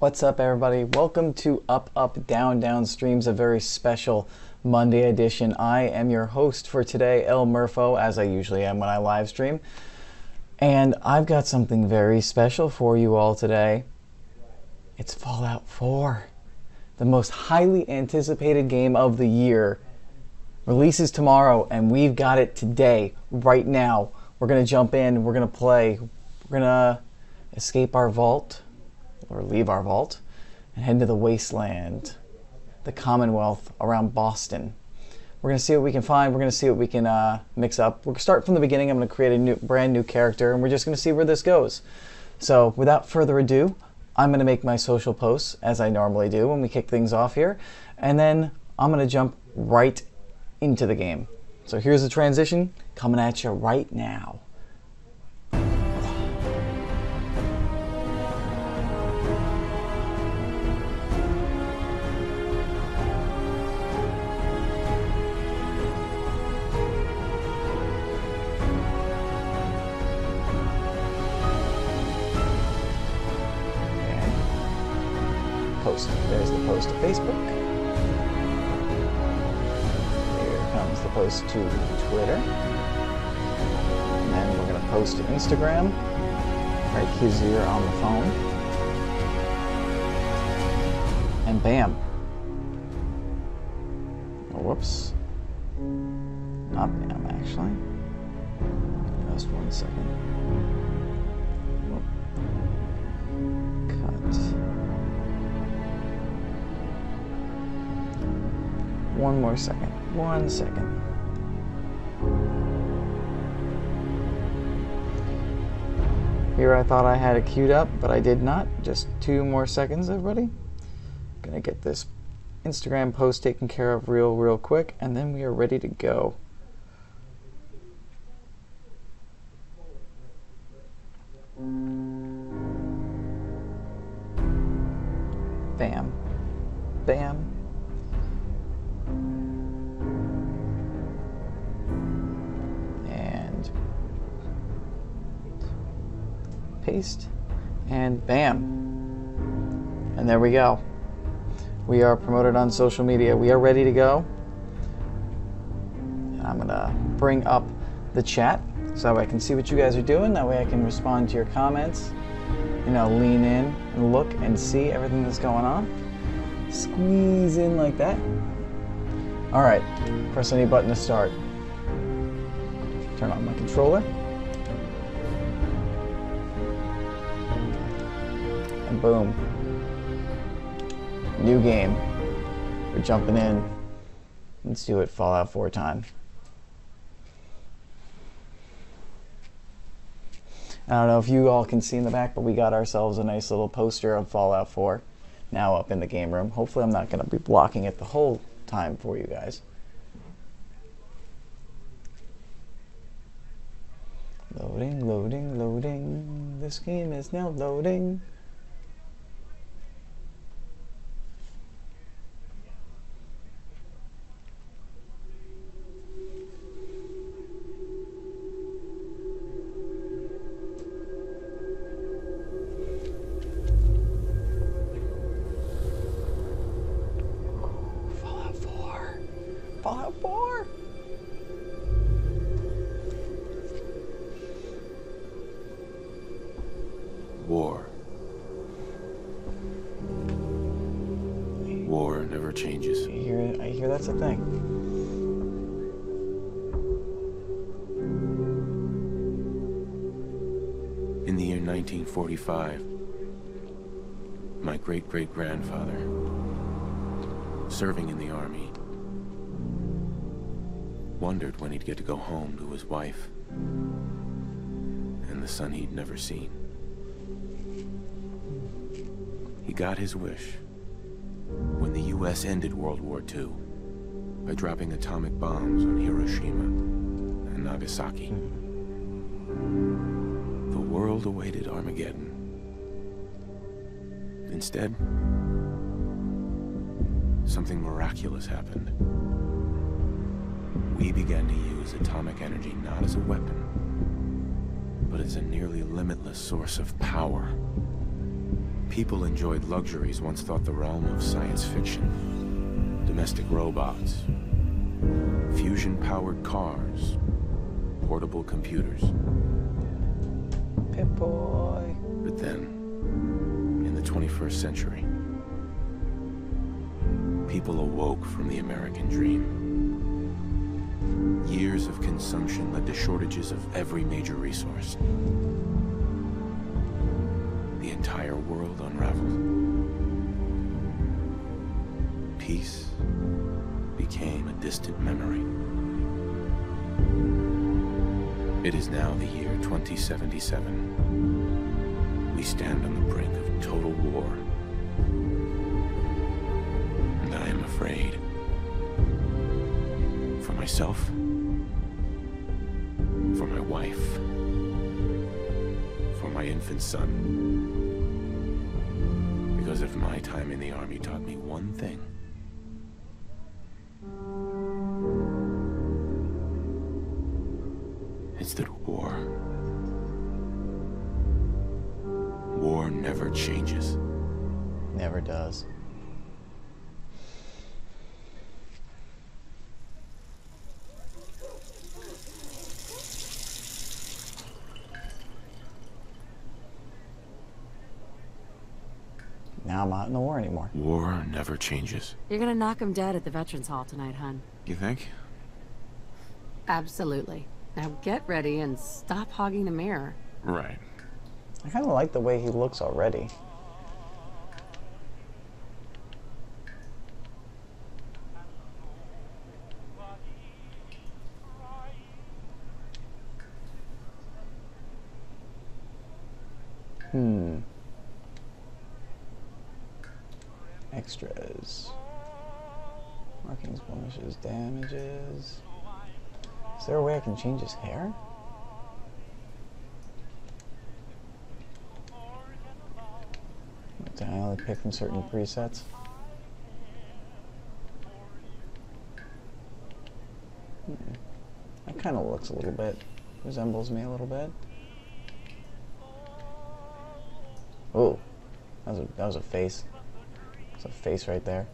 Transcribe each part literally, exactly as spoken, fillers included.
What's up, everybody? Welcome to Up Up Down Down Streams, a very special Monday edition. I am your host for today, El Murpho, as I usually am when I live stream. And I've got something very special for you all today. It's Fallout four, the most highly anticipated game of the year. Releases tomorrow, and we've got it today, right now. We're going to jump in, we're going to play, we're going to escape our vault, or leave our vault, and head to the wasteland, the Commonwealth around Boston. We're going to see what we can find. We're going to see what we can uh, mix up. We'll start from the beginning. I'm going to create a new, brand new character, and we're just going to see where this goes. So without further ado, I'm going to make my social posts, as I normally do when we kick things off here, and then I'm going to jump right into the game. So here's the transition coming at you right now. Post. There's the post to Facebook. Here comes the post to Twitter. And then we're going to post to Instagram. Right here on the phone. And bam. Oh, whoops. Not bam, actually. Just one second. One more second. One second. Here I thought I had it queued up, but I did not. Just two more seconds, everybody. Gonna get this Instagram post taken care of real, real quick, and then we are ready to go. Bam. Bam. Paste, and bam, and there we go. We are promoted on social media. We are ready to go. And I'm gonna bring up the chat so I can see what you guys are doing. That way I can respond to your comments. You know, lean in and look and see everything that's going on. Squeeze in like that. All right, press any button to start. Turn on my controller. Boom. New game. We're jumping in. Let's do it Fallout four time. I don't know if you all can see in the back, but we got ourselves a nice little poster of Fallout four now up in the game room. Hopefully I'm not going to be blocking it the whole time for you guys. Loading, loading, loading. This game is now loading. Fallout four! War. War never changes. I hear, I hear that's a thing. In the year nineteen forty-five, my great-great-grandfather, serving in the army, wondered when he'd get to go home to his wife and the son he'd never seen. He got his wish when the U S ended World War Two by dropping atomic bombs on Hiroshima and Nagasaki. The world awaited Armageddon. Instead, something miraculous happened. We began to use atomic energy not as a weapon, but as a nearly limitless source of power. People enjoyed luxuries once thought the realm of science fiction. Domestic robots, fusion-powered cars, portable computers. Pip-Boy. But then, in the twenty-first century, people awoke from the American dream. Years of consumption led to shortages of every major resource. The entire world unraveled. Peace became a distant memory. It is now the year twenty seventy-seven. We stand on the brink of total war. And I am afraid. For myself. For my wife. For my infant son. Because if my time in the army taught me one thing, it's that war, war never changes. Never does. Now I'm not in the war anymore. War never changes. You're gonna knock him dead at the Veterans Hall tonight, hun. You think? Absolutely. Now get ready and stop hogging the mirror. Right. I kind of like the way he looks already. Hmm. Extras. Markings, blemishes, damages. Is there a way I can change his hair? Can I only pick from certain presets? Hmm. That kind of looks a little bit, resembles me a little bit. Oh, that was a, that was a face. There's a face right there.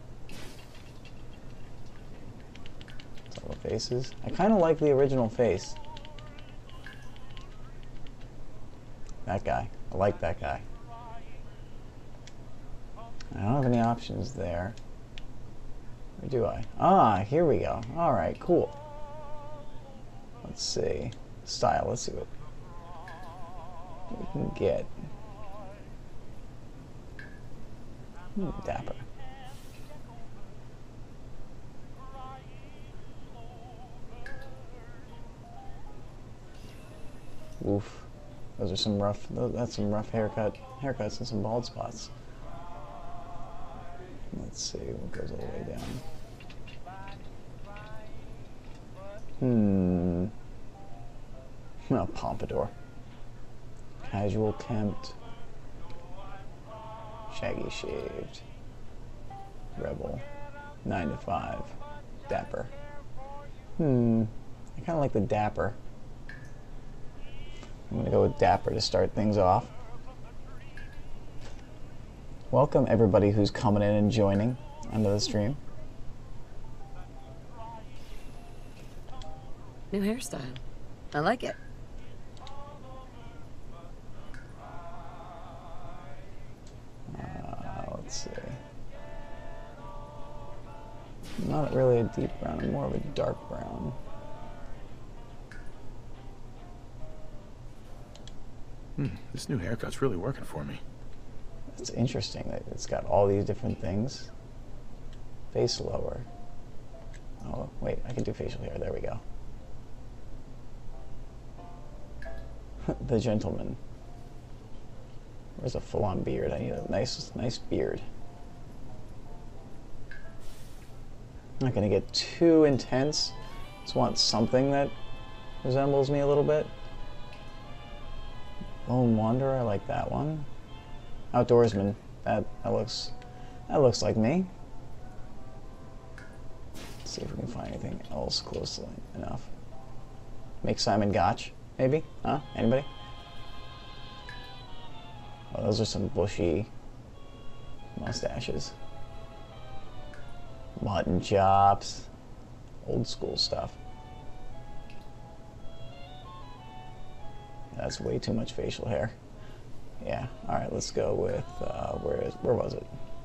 That's all the faces. I kind of like the original face. That guy. I like that guy. I don't have any options there. Or do I? Ah, here we go. Alright, cool. Let's see. Style, let's see what we can get. Hmm, dapper. Oof. Those are some rough, that's some rough haircut, haircuts and some bald spots. Let's see what goes all the way down. Hmm. Oh, pompadour. Casual kempt. Shaggy shaved. Rebel. Nine to five. Dapper. Hmm. I kind of like the dapper. I'm gonna go with dapper to start things off. Welcome everybody who's coming in and joining onto the stream. New hairstyle. I like it. Uh, let's see. Not really a deep brown, more of a dark brown. Hmm, this new haircut's really working for me. It's interesting that it's got all these different things. Face lower. Oh, wait, I can do facial hair. There we go. The gentleman. Where's a full-on beard? I need a nice, nice beard. I'm not going to get too intense. Just want something that resembles me a little bit. Lone Wanderer, I like that one. Outdoorsman, that, that looks that looks like me. Let's see if we can find anything else close enough. Make Simon Gotch, maybe? Huh? Anybody? Oh, those are some bushy Mustaches. Mutton chops. Old school stuff. That's way too much facial hair. Yeah, alright, let's go with, uh, where is, where was it?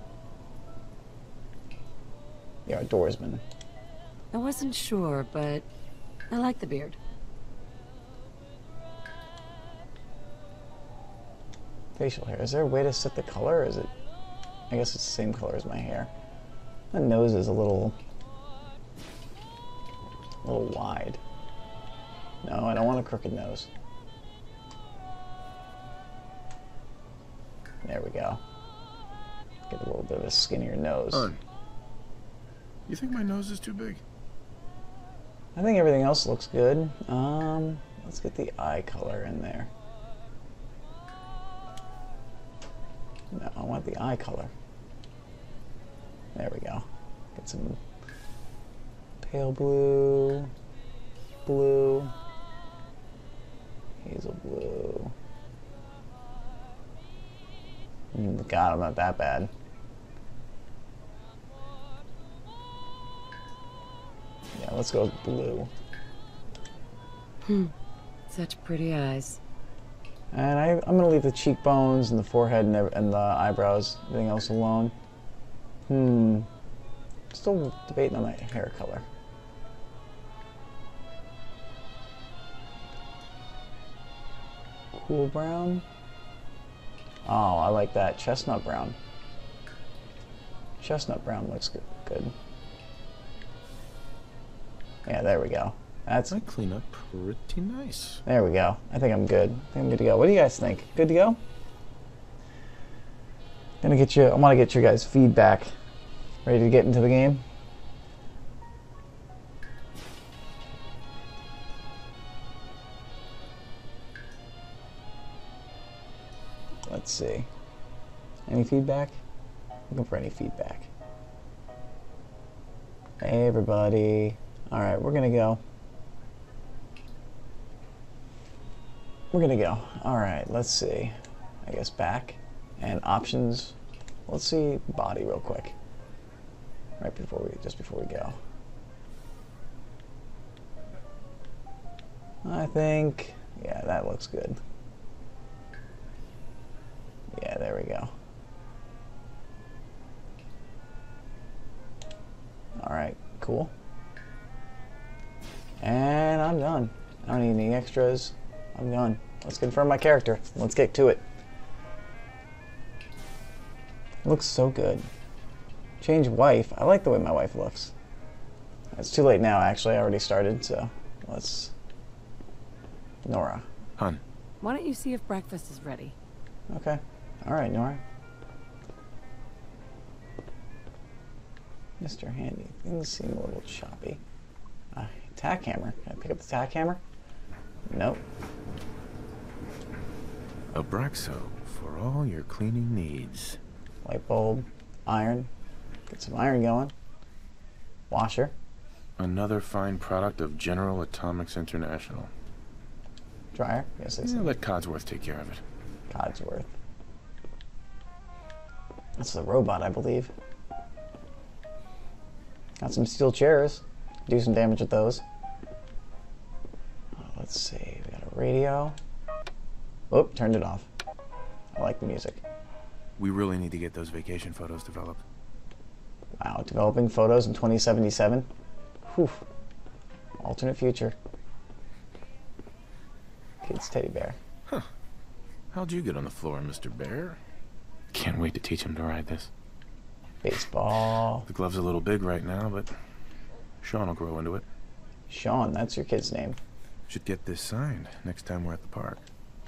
The Outdoorsman. I wasn't sure, but I like the beard. Facial hair. Is there a way to set the color, or is it... I guess it's the same color as my hair. My nose is a little... a little wide. No, I don't want a crooked nose. There we go. Get a little bit of a skinnier nose. Hun, you think my nose is too big? I think everything else looks good. Um, let's get the eye color in there. No, I want the eye color. There we go. Get some pale blue, blue, hazel blue. Mm, God, I'm not that bad. Yeah, let's go with blue. Hmm. Such pretty eyes. And I, I'm gonna leave the cheekbones and the forehead and, and the eyebrows, everything else alone. Hmm. Still debating on my hair color. Cool brown. Oh, I like that. Chestnut brown. Chestnut brown looks good. good. Yeah, there we go. That's. I clean up pretty nice. There we go. I think I'm good. I think I'm good to go. What do you guys think? Good to go? Gonna get you. I want to get your guys' feedback. Ready to get into the game? Let's see. Any feedback? Looking for any feedback. Hey, everybody. All right, we're gonna go. We're gonna go. All right, let's see. I guess back and options. Let's see body real quick. Right before we, just before we go. I think, yeah, that looks good. Yeah, there we go. All right, cool. And I'm done. I don't need any extras. I'm done. Let's confirm my character. Let's get to it. Looks so good. Change wife. I like the way my wife looks. It's too late now, actually. I already started, so let's... Nora. Hun. Why don't you see if breakfast is ready? Okay. All right, Nora. Mister Handy. Things seem a little choppy. Uh, tack hammer. Can I pick up the tack hammer? Nope. Abraxo for all your cleaning needs. Light bulb. Iron. Get some iron going. Washer. Another fine product of General Atomics International. Dryer. Yes, it's Yeah, let Codsworth take care of it. Codsworth. That's the robot, I believe. Got some steel chairs. Do some damage with those. Oh, let's see. We got a radio. Oh, turned it off. I like the music. We really need to get those vacation photos developed. Wow, developing photos in twenty seventy-seven. Whew. Alternate future. Kid's teddy bear. Huh. How'd you get on the floor, Mister Bear? Can't wait to teach him to ride this. Baseball. The glove's a little big right now, but Sean will grow into it. Sean, that's your kid's name. Should get this signed next time we're at the park.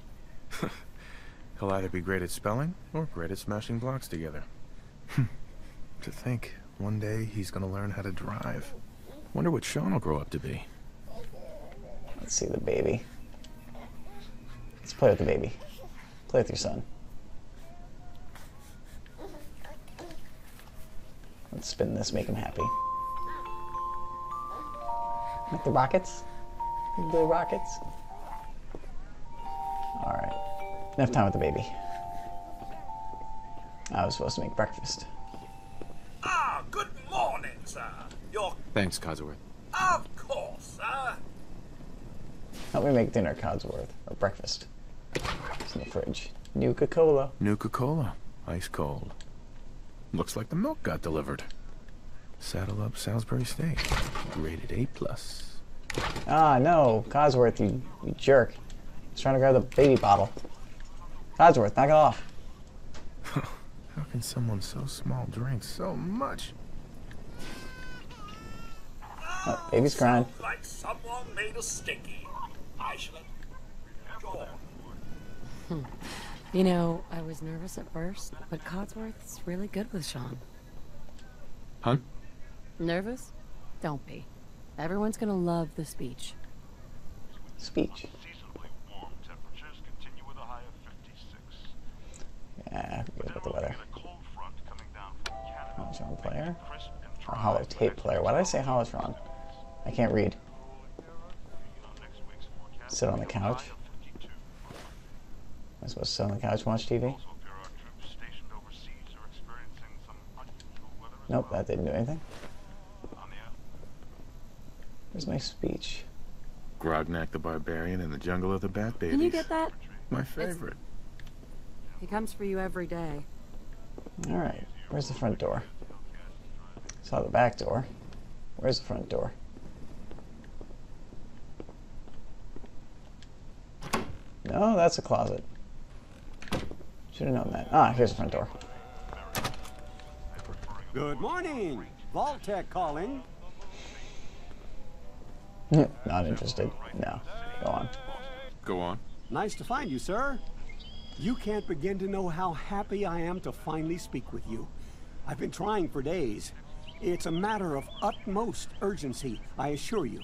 He'll either be great at spelling or great at smashing blocks together. To think, one day he's gonna learn how to drive. Wonder what Sean will grow up to be. Let's see the baby. Let's play with the baby. Play with your son. Let's spin this, make him happy. Like the rockets? Big blue rockets? Alright. Enough time with the baby. I was supposed to make breakfast. Ah, good morning, sir. You're... Thanks, Codsworth. Of course, sir. Help me make dinner, Codsworth. Or breakfast. It's in the fridge. Nuka-Cola. Nuka-Cola. Ice cold. Looks like the milk got delivered. Saddle up Salisbury steak. Rated A plus. Ah, no. Codsworth, you, you jerk. He's trying to grab the baby bottle. Codsworth, knock it off. How can someone so small drink so much? Oh, baby's crying. Sounds like someone made a sticky. I shall enjoy. You know, I was nervous at first, but Codsworth's really good with Sean. Huh? Nervous? Don't be. Everyone's gonna love the speech. Speech. Seasonably warm temperatures continue with a high of fifty-six. Yeah, I forget about the weather. A cold front coming down from Canada. Holotron player? Crisp and Or dry. holotape player. Why did I say Holotron? I can't read. Next week's forecast Sit on the couch. high of fifty-two. Am I supposed to sit on the couch and watch T V? Also appear our troops stationed overseas are experiencing some unusual weather as Nope, well. that didn't do anything. On the air. Where's my speech? Grognak the Barbarian in the Jungle of the Bat Babies. Can you get that? My favorite. He comes for you every day. Alright, where's the front door? Saw the back door. Where's the front door? No, that's a closet. Should have known that. Ah, here's the front door. Good morning. Vault-Tec calling. Not interested. No. Go on. Go on. Nice to find you, sir. You can't begin to know how happy I am to finally speak with you. I've been trying for days. It's a matter of utmost urgency, I assure you.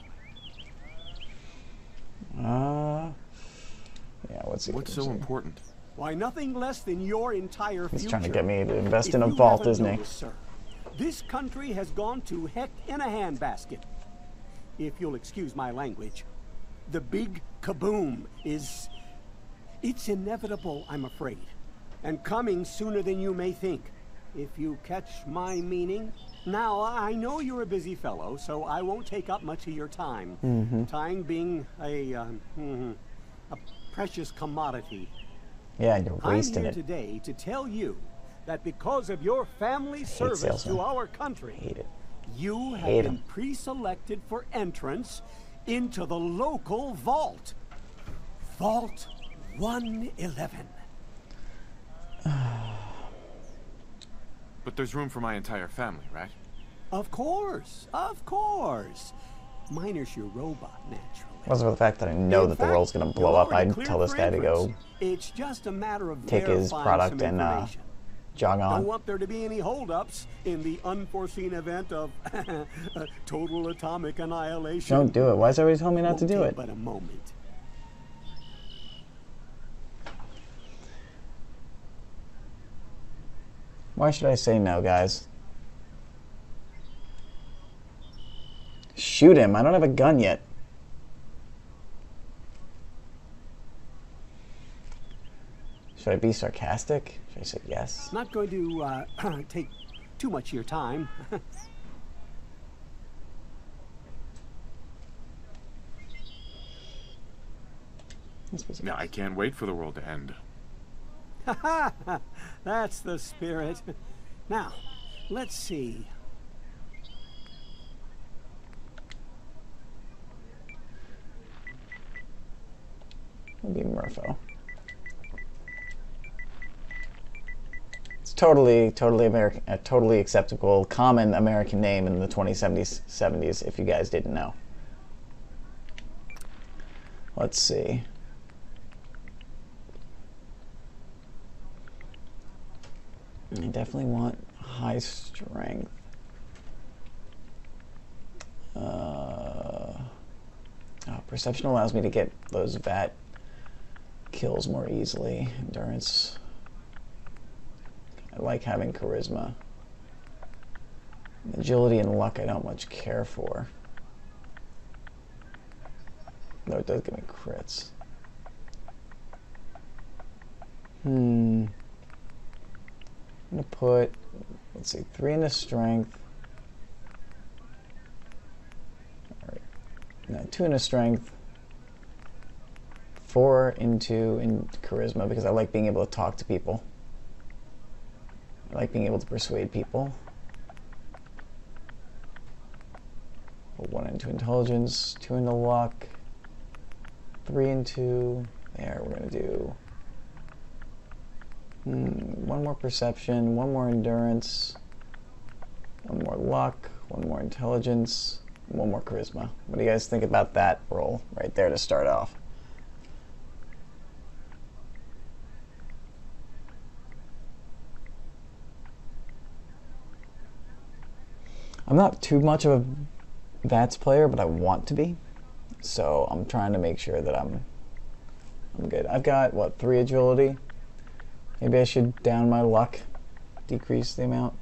Uh, yeah, what's he What's gonna so say? important? Why, nothing less than your entire He's future. trying to get me to invest If in a you vault, haven't isn't he? noticed, sir, this country has gone to heck in a handbasket. If you'll excuse my language. The big kaboom is... It's inevitable, I'm afraid. And coming sooner than you may think. If you catch my meaning. Now, I know you're a busy fellow, so I won't take up much of your time. Mm-hmm. Time being a, um, mhm, a precious commodity. Yeah, you're I'm wasting here it. today to tell you that because of your family service salesmen. to our country, Hate it. you have Hate been 'em. pre-selected for entrance into the local vault. Vault one eleven. But there's room for my entire family, right? Of course, of course. Minus your robot, naturally. Wasn't for the fact that I know In that the fact, world's gonna you're blow up, already I'd cleared tell this for guy to go entrance. It's just a matter of take his verifying product some and uh, information. jog Don't on. want there to be any holdups in the unforeseen event of total atomic annihilation. Don't do it. Why is everybody telling me not to Won't do take it? But a moment. Why should I say no, guys? Shoot him. I don't have a gun yet. Should I be sarcastic? Should I say yes? Not going to uh, take too much of your time. Let's be No, I can't wait for the world to end. That's the spirit. Now, let's see. We'll be Murpho. It's totally, totally American, a totally acceptable, common American name in the twenty seventies, seventies, if you guys didn't know. Let's see. I definitely want high strength. Uh, oh, perception allows me to get those V A T kills more easily. Endurance. I like having charisma. Agility and luck I don't much care for. Though it does give me crits. Hmm. I'm gonna put, let's see, three into strength. All right. No, two into strength. Four into in charisma because I like being able to talk to people. I like being able to persuade people. Put one into intelligence, two into luck, three into. There, we're gonna do. Hmm, one more perception, one more endurance, one more luck, one more intelligence, one more charisma. What do you guys think about that roll right there to start off? I'm not too much of a VATS player, but I want to be. So I'm trying to make sure that I'm I'm good. I've got, what, three agility? Maybe I should down my luck, decrease the amount.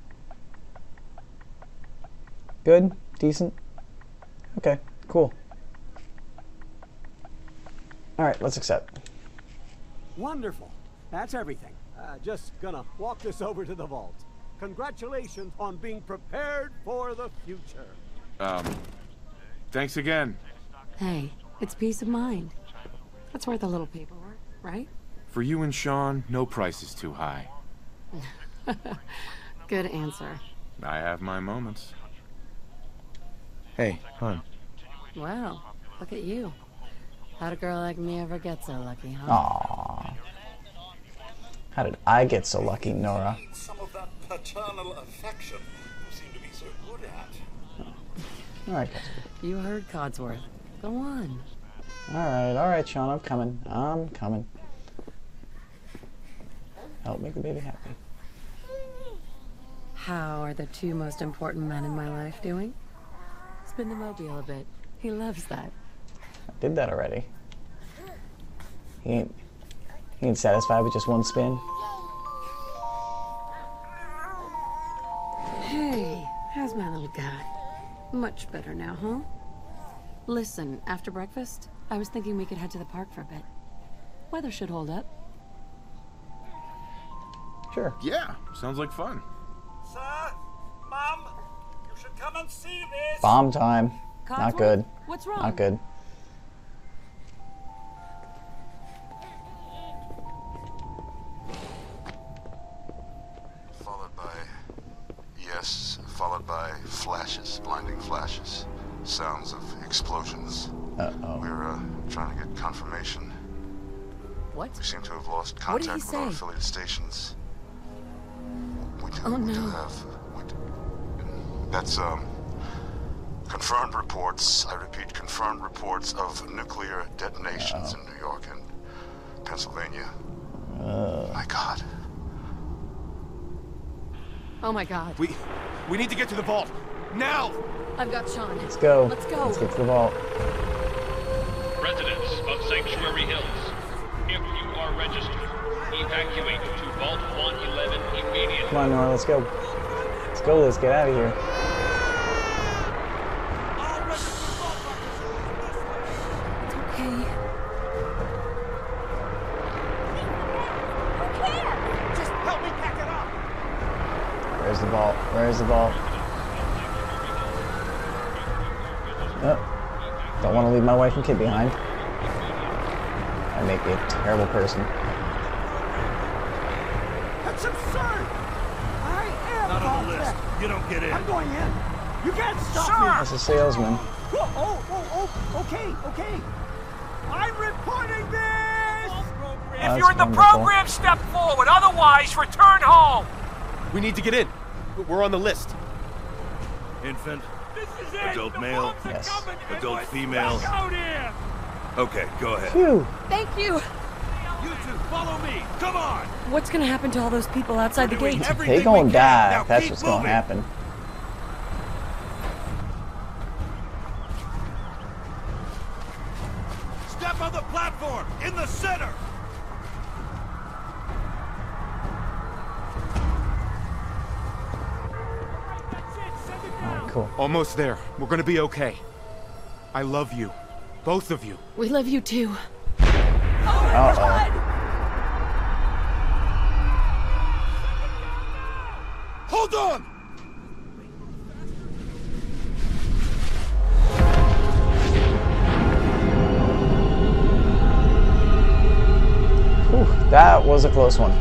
Good? Decent? Okay, cool. Alright, let's accept. Wonderful. That's everything. Uh, just gonna walk this over to the vault. Congratulations on being prepared for the future. Um, thanks again. Hey, it's peace of mind. That's worth a little paperwork, right? For you and Sean, no price is too high. Good answer. I have my moments. Hey, hon. Wow, look at you. How'd a girl like me ever get so lucky, huh? Aww. How did I get so lucky, Nora? Some of that paternal affection you seem to be so good at. Alright, guys. You heard Codsworth. Go on. Alright, alright, Sean, I'm coming. I'm coming. Help make the baby happy. How are the two most important men in my life doing? Spin the mobile a bit. He loves that. I did that already. He ain't, he ain't satisfied with just one spin. Hey, how's my little guy? Much better now, huh? Listen, after breakfast, I was thinking we could head to the park for a bit. Weather should hold up. Sure. Yeah, sounds like fun. Sir, Mum, you should come and see this. Bomb time. Not Codsworth? good. What's wrong? Not good. Followed by, yes, followed by flashes, blinding flashes, sounds of explosions. Uh-oh. We're uh, trying to get confirmation. What? We seem to have lost What did he contact with our say? affiliate stations. We do, Oh, we do no. have, we do, that's, um, confirmed reports, I repeat, confirmed reports of nuclear detonations in New York and Pennsylvania. My God. Oh my god. We, we need to get to the vault now. I've got Sean. Let's go. Let's go. Let's get to the vault. Residents of Sanctuary Hills, if you are registered, evacuate to Vault one eleven immediately. Come on, Nora, let's go. Let's go, let's get out of here. Okay. Just help me pack it up. Where's the vault? Where's the vault? Oh. Don't want to leave my wife and kid behind. That make me a terrible person. That's absurd. I am Not on the Bob list. Beck. You don't get in. I'm going in. You can't stop me. That's a salesman. Oh, oh, oh, oh, okay, okay. I'm reporting this! Oh, If you're in the that's wonderful. program, step forward. Otherwise, return home. We need to get in. We're on the list. Infant, This is it. Adult The male, bombs are yes. coming, adult Edward. female. Back out here. Okay, go ahead. Phew. Thank you. You two, follow me. Come on. What's gonna happen to all those people outside the Doing gate? everything They gonna we can. die. Now if That's keep what's gonna moving. happen. Step on the platform in the center. Alright, cool. Almost there. We're gonna be okay. I love you. Both of you. We love you too. Uh-oh. Hold on! Whew, that was a close one.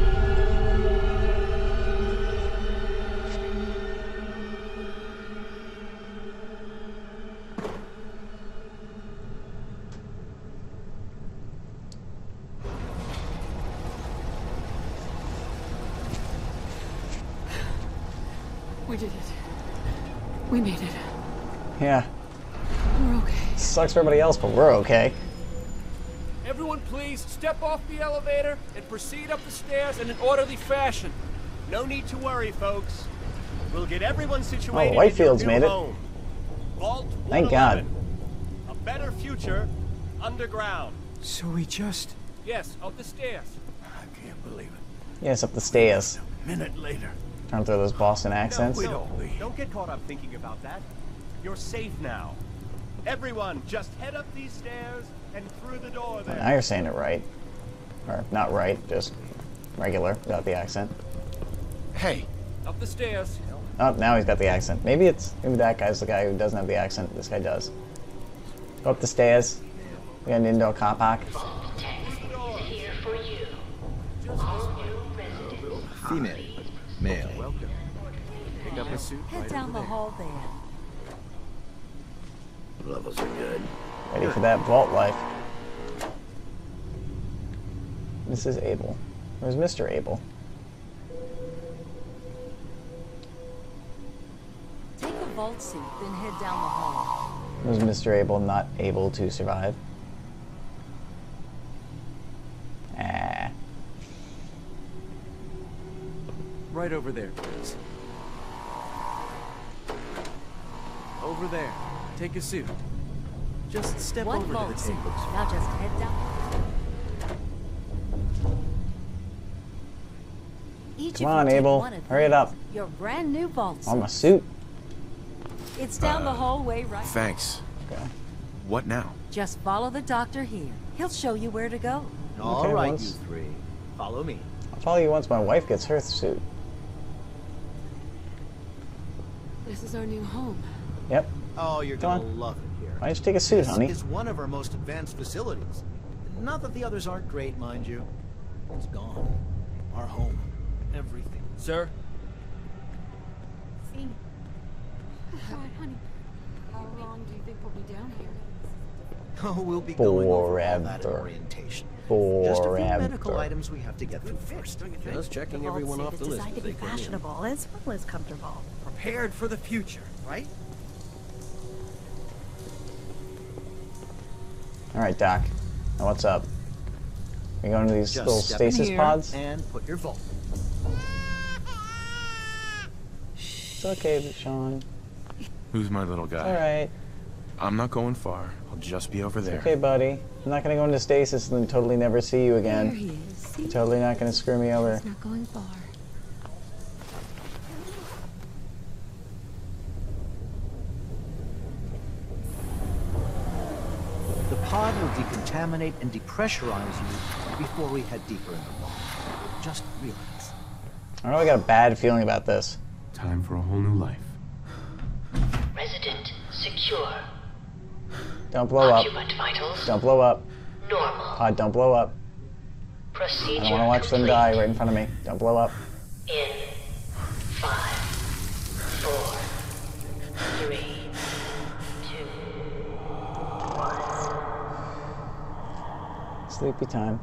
We did it. We made it. Yeah. We're okay. Sucks for everybody else, but we're okay. Everyone please step off the elevator and proceed up the stairs in an orderly fashion. No need to worry, folks. We'll get everyone situated Oh, Whitefield's in your made new it. home. Vault Thank one eleven. God. A better future underground. So we just... Yes, up the stairs. I can't believe it. Yes, up the stairs. A minute later. Trying to throw those Boston accents. we No, don't leave. don't get caught up thinking about that. You're safe now. Everyone, just head up these stairs and through the door there. Now you're saying it right. Or not right, just regular, without the accent. Hey, Up the stairs. Oh, now he's got the accent. Maybe it's maybe that guy's the guy who doesn't have the accent. This guy does. Go up the stairs. We got an indoor car park. Female. Male. Welcome. Pick up a suit. Head right down over the there. hall there. Levels are good. Ready for that vault life. Missus Abel. Where's Mister Abel? Take a vault seat, then head down the hall. Was Mister Abel not able to survive? Ah. Right over there, please. Over there. Take a suit. Just step One over to vault the seat. table. Now just head down. Each Come of you on, take Abel. one of Hurry it these. up. Your brand new vault On my suit. suit. It's down Uh, the hallway right. thanks. Okay. What now? Just follow the doctor here. He'll show you where to go. All Okay, right, once- you three. Follow me. I'll follow you once my wife gets her suit. This is our new home. Yep. Oh, you're Come gonna on. love it here. Why don't you take a suit, This honey? is one of our most advanced facilities. Not that the others aren't great, mind you. It's gone. Our home. Everything. Sir? See? Hi, honey. How long do you think we'll be down here? Oh, we'll be going over all that in Forever. orientation. Just a few medical Forever. items we have to get through first. Just checking everyone off the list. Designed to be fashionable as well as comfortable. Prepared for the future, right? All right, Doc. Now what's up? We going to these Just little step in stasis here pods? and put your vault. It's okay, Sean. Who's my little guy? All right. I'm not going far. I'll just be over there. Okay, buddy. I'm not gonna go into stasis and then totally never see you There again. he is. See? You're totally not gonna screw me over. He's not going far. The pod will decontaminate and depressurize you before we head deeper in the vault. Just relax. I really got a bad feeling about this. Time for a whole new life. Resident secure. Don't blow up. Occupant vitals Don't blow up. normal. Pod, don't blow up. Procedure I don't want to watch them complete. die right in front of me. Don't blow up. In five, four, three, two, one. Sleepy time.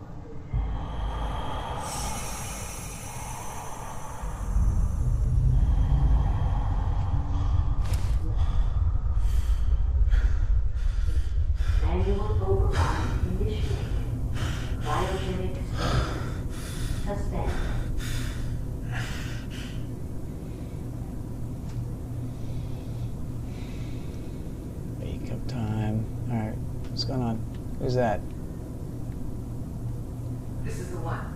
Manual override initiated. Biogenic suspend. Wake up time. All right. What's going on? Who's that? This is the one.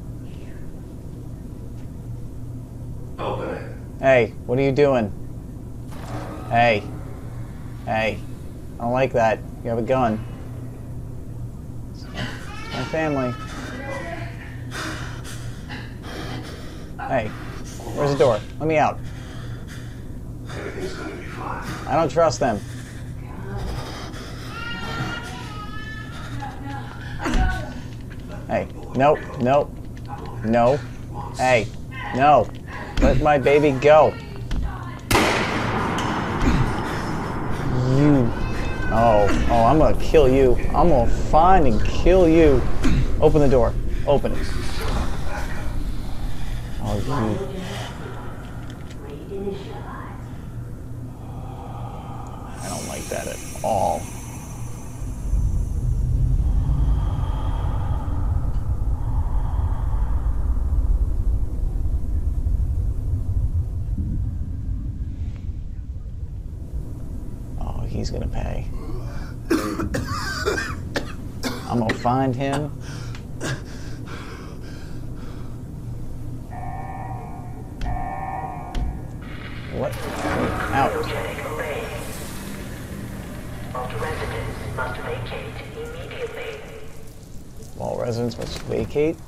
Open it. Hey, what are you doing? Hey. Hey. I don't like that. You have a gun. It's my family. Hey. Where's the door? Let me out. Everything's gonna be fine. I don't trust them. Hey, nope, nope, no. Hey, no. Let my baby go. You. Oh, oh, I'm gonna kill you. I'm gonna find and kill you. Open the door. Open it. Oh, you. I don't like that at all. Oh, he's gonna pay. I'm gonna find him. What? Out. All residents must vacate immediately. All residents must vacate.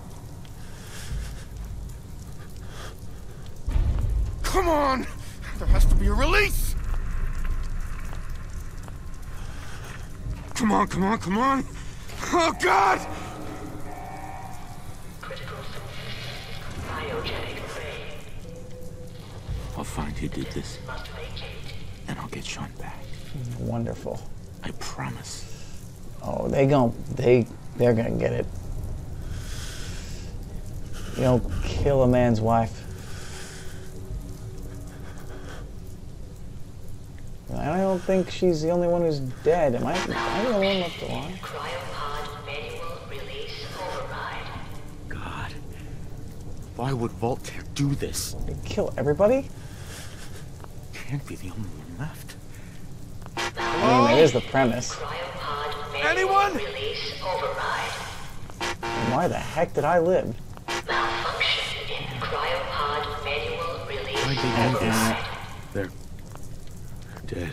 Come on! There has to be a release! Come on, come on, come on! Oh, God! Critical cryogenic array. I'll find who did this, and I'll get Sean back. Wonderful. I promise. Oh, they gon' they they're gonna get it. You don't kill a man's wife. I don't think she's the only one who's dead. Am I, am I the only one left alive? Cryopod manual release override. God. Why would Voltaire do this? They kill everybody? Can't be the only one left. I mean, that is the premise. Cryopod manual Anyone? release override. And why the heck did I live? Malfunction in cryopod manual release Why'd they do this? override. They're dead.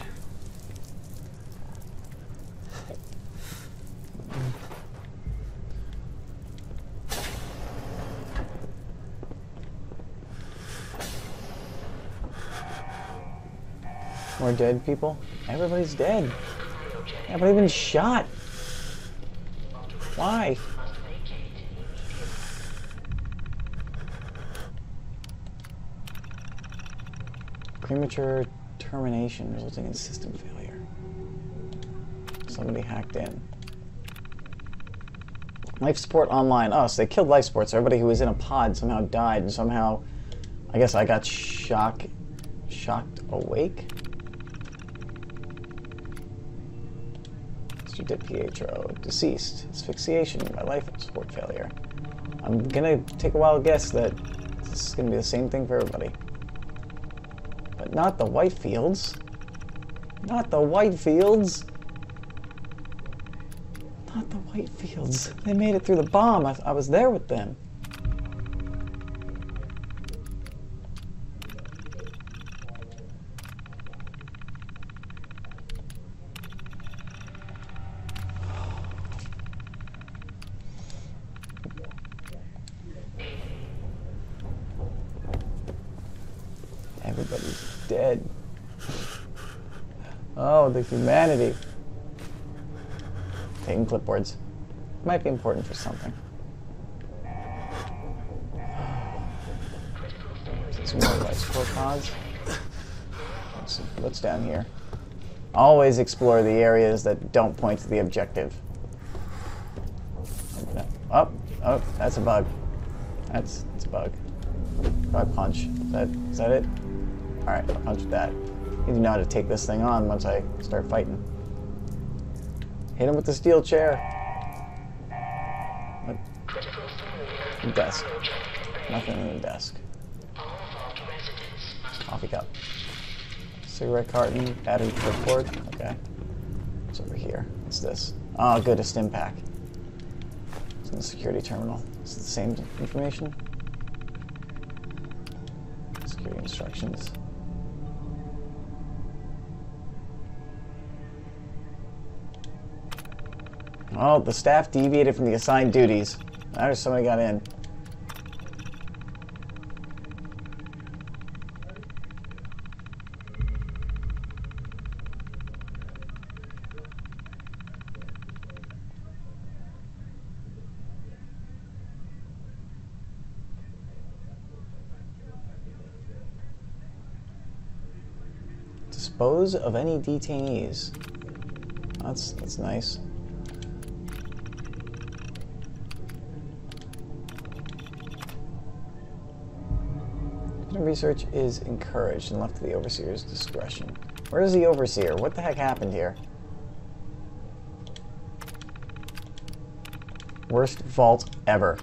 More dead people? Everybody's dead. Everybody's been shot. Why? Premature termination resulting in system failure. Somebody hacked in. Life support online. Oh, so they killed life support, so everybody who was in a pod somehow died, and somehow, I guess I got shock, shocked awake? Mister DiPietro, deceased. Asphyxiation by life support failure. I'm gonna take a wild guess that this is gonna be the same thing for everybody. But not the Whitefields. Not the Whitefields. Not the Whitefields. They made it through the bomb. I, I was there with them. Everybody's dead. Oh, the humanity. Taking clipboards. Might be important for something. Some more life support pods. What's, what's down here? Always explore the areas that don't point to the objective. Oh, oh, that's a bug. That's, that's a bug. Do I punch? Is that, is that it? Alright, I'll punch that. I need to know how to take this thing on once I start fighting. Hit him with the steel chair. What? The desk. Nothing in the desk. Coffee cup. Cigarette carton. Battery clipboard. Okay. What's over here? What's this? Oh, good. A stim pack. It's in the security terminal. Is it the same information? Security instructions. Oh, the staff deviated from the assigned duties. Now somebody got in. Dispose of any detainees. That's that's nice. Research is encouraged and left to the overseer's discretion. Where is the overseer? What the heck happened here? Worst vault ever.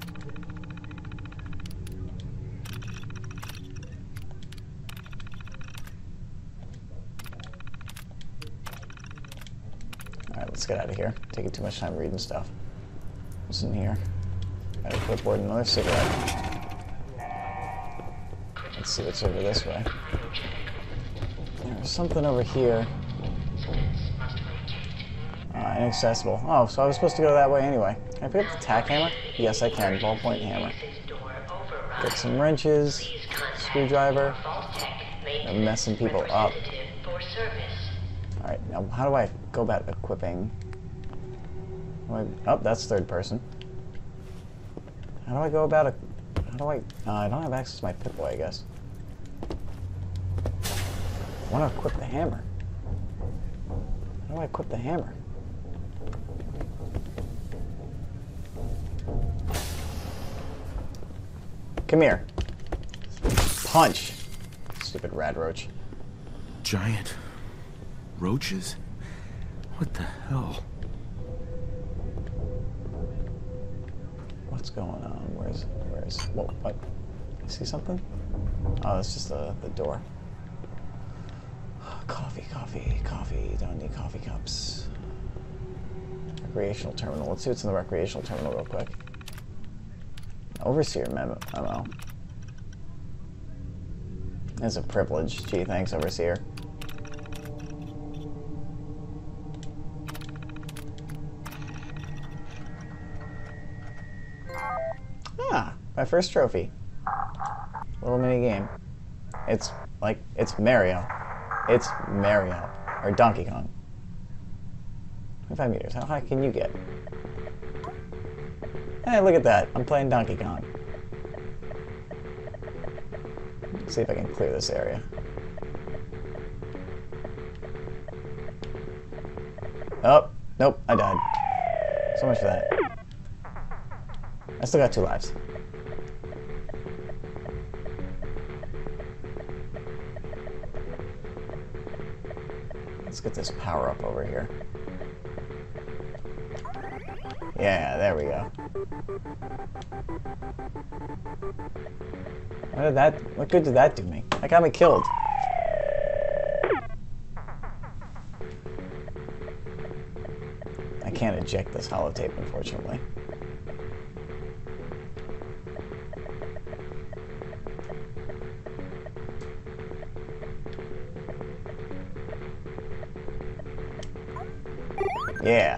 Alright, let's get out of here. Taking too much time reading stuff. What's in here? Got a clipboard and another cigarette. Let's see what's over this way. There's something over here. Uh, inaccessible. Oh, so I was supposed to go that way anyway. Can I pick up the tack hammer? Yes, I can. Ballpoint hammer. Get some wrenches. Screwdriver. I'm messing people up. Alright, now how do I go about equipping? I, oh, that's third person. How do I go about it? How do I... Uh, I don't have access to my Pip-Boy, I guess. I want to equip the hammer. How do I equip the hammer? Come here. Punch. Stupid rad roach. Giant roaches? What the hell? What's going on? Where's... Where's... Whoa, what? I see something? Oh, that's just the, the door. Coffee, coffee, coffee. Don't need coffee cups. Recreational terminal. Let's see what's in the recreational terminal real quick. Overseer memo. memo. It's a privilege. Gee, thanks, Overseer. Ah, my first trophy. Little mini game. It's like, it's Mario. It's Mario. Or Donkey Kong. twenty-five meters. How high can you get? Hey, look at that. I'm playing Donkey Kong. Let's see if I can clear this area. Oh, nope, I died. So much for that. I still got two lives. Let's get this power up over here. Yeah, there we go. What did that, what good did that do me? That got me killed. I can't eject this holotape, unfortunately. Yeah.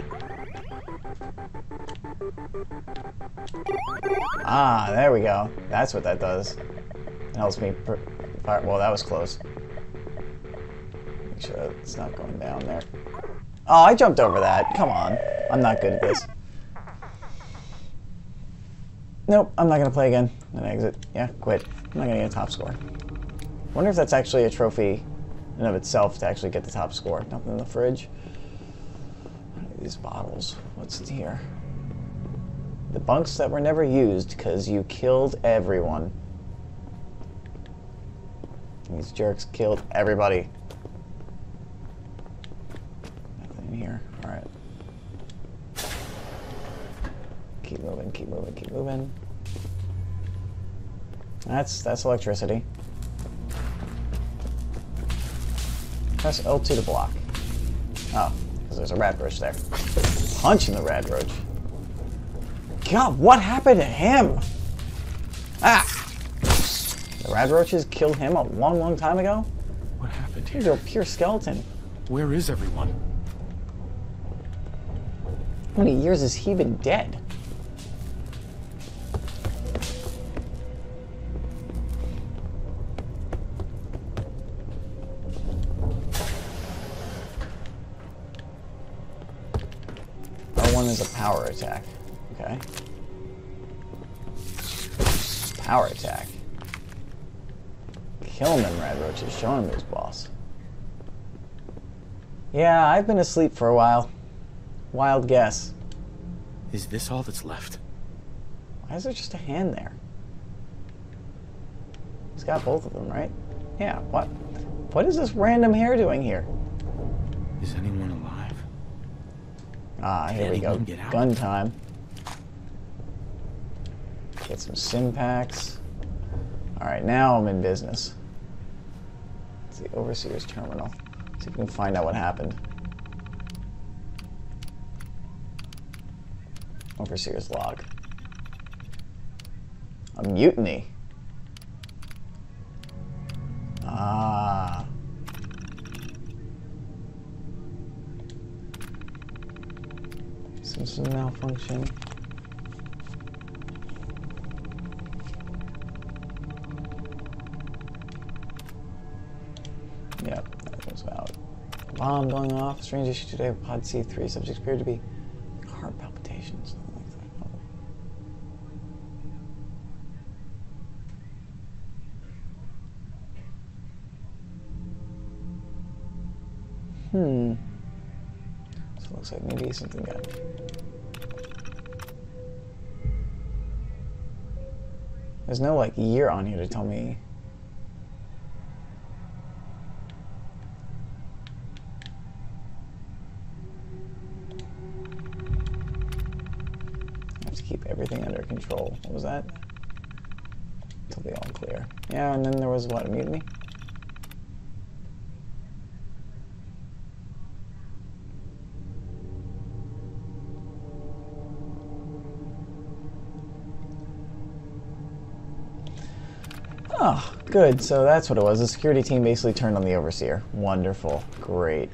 Ah, there we go. That's what that does. It helps me fire. Well, that was close. Make sure it's not going down there. Oh, I jumped over that. Come on. I'm not good at this. Nope, I'm not going to play again. I'm going to exit. Yeah, quit. I'm not going to get a top score. Wonder if that's actually a trophy in and of itself to actually get the top score. Nothing in the fridge. These bottles. What's in here? The bunks that were never used because you killed everyone. These jerks killed everybody. Nothing in here. Alright. Keep moving, keep moving, keep moving. That's that's electricity. Press L two to block. Oh, because there's a rad roach there. Punching the rad roach. God, what happened to him? Ah! The rad roaches killed him a long, long time ago? What happened here? He's a pure skeleton. Where is everyone? How many years has he been dead? Oh, one is a power attack. Okay. Power attack. Kill him, then, rad roaches. Show him who's boss. Yeah, I've been asleep for a while. Wild guess. Is this all that's left? Why is there just a hand there? He's got both of them, right? Yeah, what? What is this random hair doing here? Is anyone alive? Ah, here we go. Gun time. Get some sim packs. Alright, now I'm in business. It's the Overseer's terminal. See if we can find out what happened. Overseer's log. A mutiny. Ah. System malfunction. Yep, that goes out. Bomb going off. Strange issue today with Pod C three. Subjects appear to be heart palpitations. Something like that. Oh. Hmm. So it looks like maybe something got. There's no like year on here to tell me. I have to keep everything under control. What was that? Until they all clear. Yeah, and then there was what, a mutiny? Oh, good. So that's what it was. The security team basically turned on the Overseer. Wonderful. Great.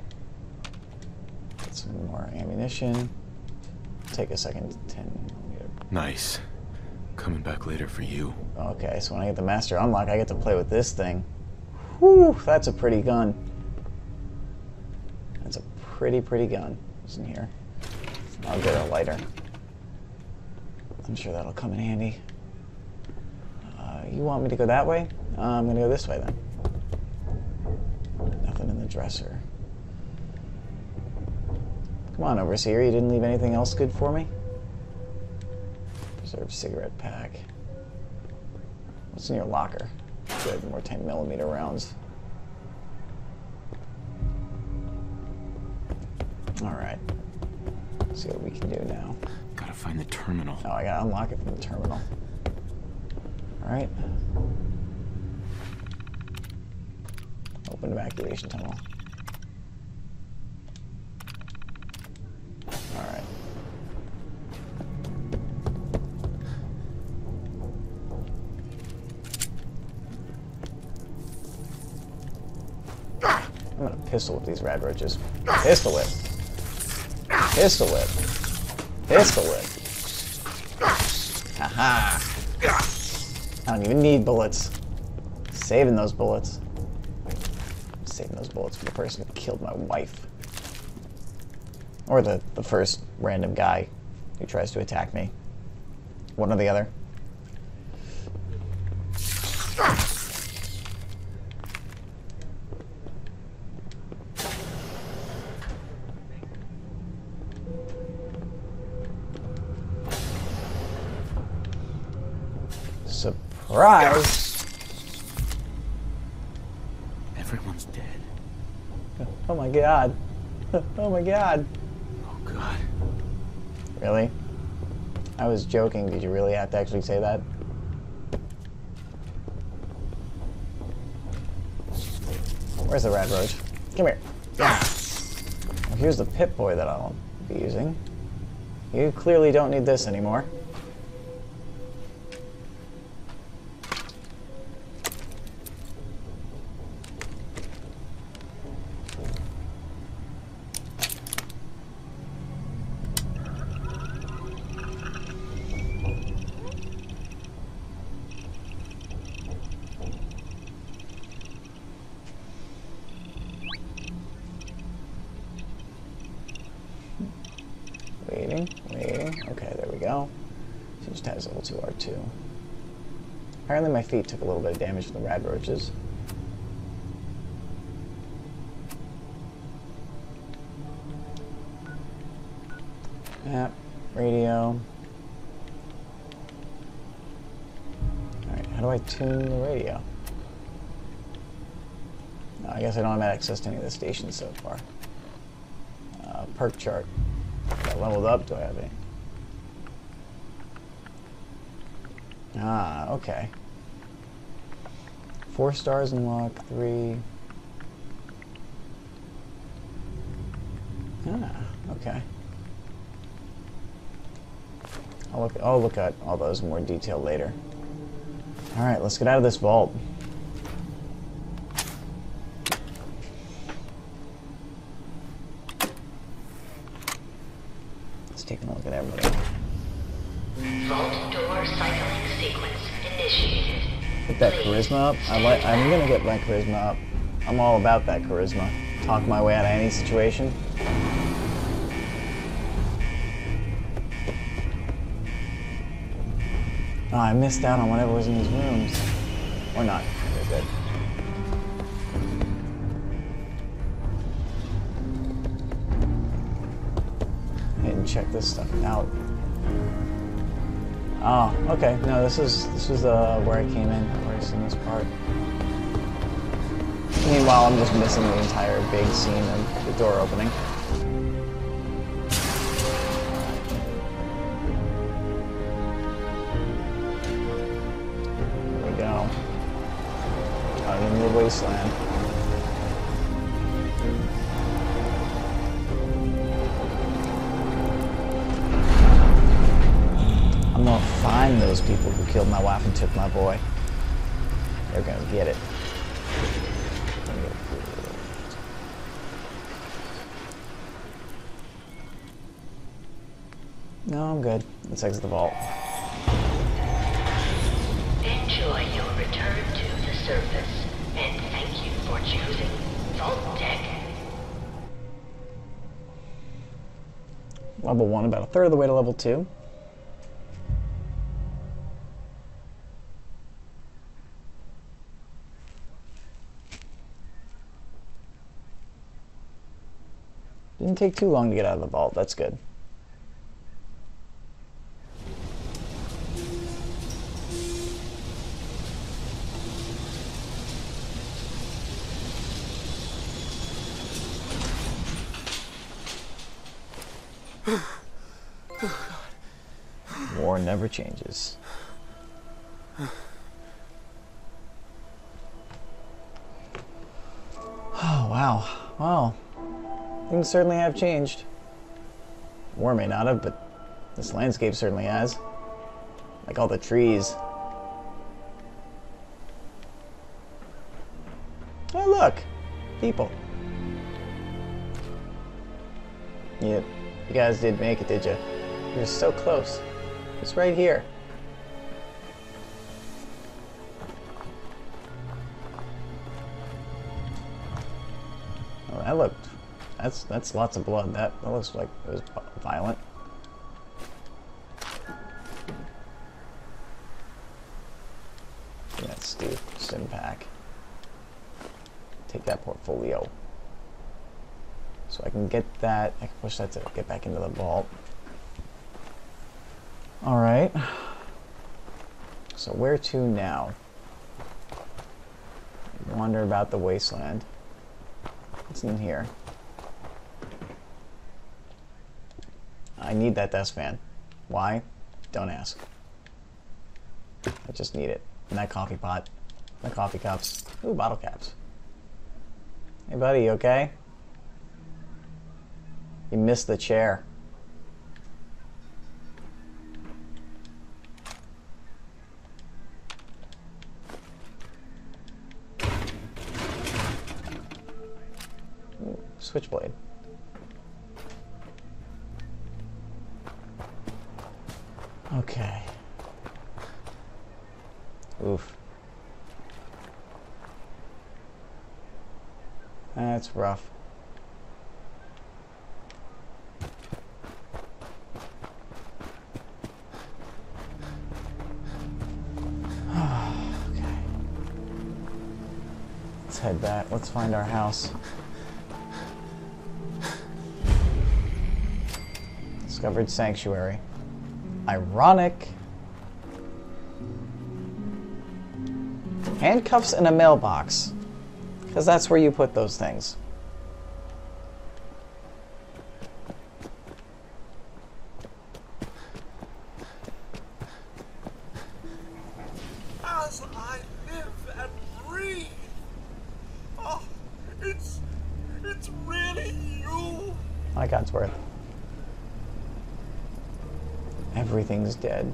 Get some more ammunition. Take a second. ten millimeter. Nice. Coming back later for you. Okay, so when I get the master unlock, I get to play with this thing. Whew, that's a pretty gun. That's a pretty, pretty gun. What's in here? I'll get a lighter. I'm sure that'll come in handy. You want me to go that way? Uh, I'm going to go this way then. Nothing in the dresser. Come on, Overseer. You didn't leave anything else good for me? Preserved cigarette pack. What's in your locker? Good, more ten millimeter rounds. Alright. Let's see what we can do now. Gotta find the terminal. Oh, I gotta unlock it from the terminal. Alright. Open evacuation tunnel. Alright. I'm gonna pistol whip these rad roaches. Pistol whip. Pistol whip. Pistol whip. Haha. I don't even need bullets. Saving those bullets. Saving those bullets for the person who killed my wife. Or the, the first random guy who tries to attack me. One or the other. Surprise! Everyone's dead. Oh my god. Oh my god. Oh god. Really? I was joking. Did you really have to actually say that? Where's the rad roach? Come here. Yeah. Well, here's the Pip-Boy that I'll be using. You clearly don't need this anymore. Waiting, waiting. Okay, there we go. She just has level two R two. Apparently my feet took a little bit of damage from the rad roaches. Map, radio. Alright, how do I tune the radio? No, I guess I don't have access to any of the stations so far. Uh, perk chart. Got leveled up, do I have any? Ah, okay. Four stars in lock, three. Ah, okay. I'll look, I'll look at all those in more detail later. Alright, let's get out of this vault. Let's take a look at everybody. Vault door cycling sequence initiated. Get that charisma up. I like. I'm gonna get my charisma up. I'm all about that charisma. Talk my way out of any situation. Oh, I missed out on whatever was in these rooms. Or not. They're good. I didn't check this stuff out. Oh, okay. No, this is this was uh, where I came in. I've already seen this part. Meanwhile, I'm just missing the entire big scene of the door opening. Here we go. Out into the wasteland. I'm gonna find those people who killed my wife and took my boy. They're gonna get it. No, I'm good. Let's exit the vault. Enjoy your return to the surface, and thank you for choosing Vault Tech. Level one, about a third of the way to level two. Didn't take too long to get out of the vault. That's good. War never changes. Oh, wow. Well, things certainly have changed. War may not have, but this landscape certainly has. Like all the trees. Oh, look! People. Yep. You guys did make it, did you? You're so close. It's right here. Oh, that looked... That's that's lots of blood. That, that looks like it was violent. That's the stim pack. Take that portfolio. So I can get that. I can push that to get back into the vault. All right. So where to now? Wander about the wasteland. What's in here? I need that desk fan. Why? Don't ask. I just need it. And that coffee pot. The coffee cups. Ooh, bottle caps. Hey buddy, you okay? You missed the chair. Ooh, switchblade. Okay. Oof. That's rough. Okay. Let's head back. Let's find our house. Discovered sanctuary. Ironic. Handcuffs in a mailbox. Because that's where you put those things. As I live and breathe. Oh, it's... it's really you. My Codsworth. Everything's dead.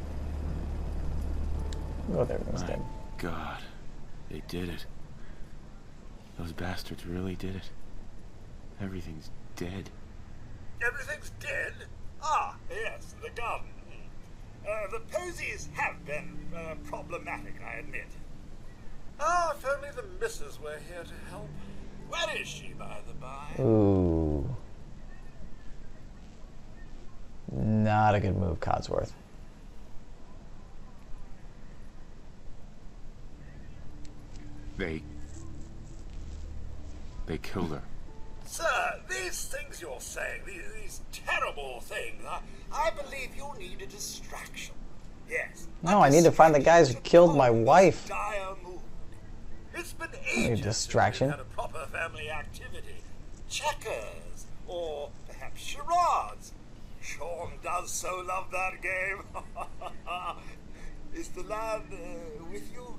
Oh, everything's My dead. God. They did it. Those bastards really did it. Everything's dead. Everything's dead? Ah, yes, the garden. Uh, the posies have been uh, problematic, I admit. Ah, if only the missus were here to help. Where is she, by the by? Ooh. Not a good move, Codsworth. They... They killed her. Sir, these things you're saying, these, these terrible things, I, I believe you need a distraction. Yes. No, I need to find the guys who killed my wife. Dire mood. It's been I need a ages distraction. since we've had a proper family activity. Checkers, or perhaps charades. Sean does so love that game. Is the lad uh, with you?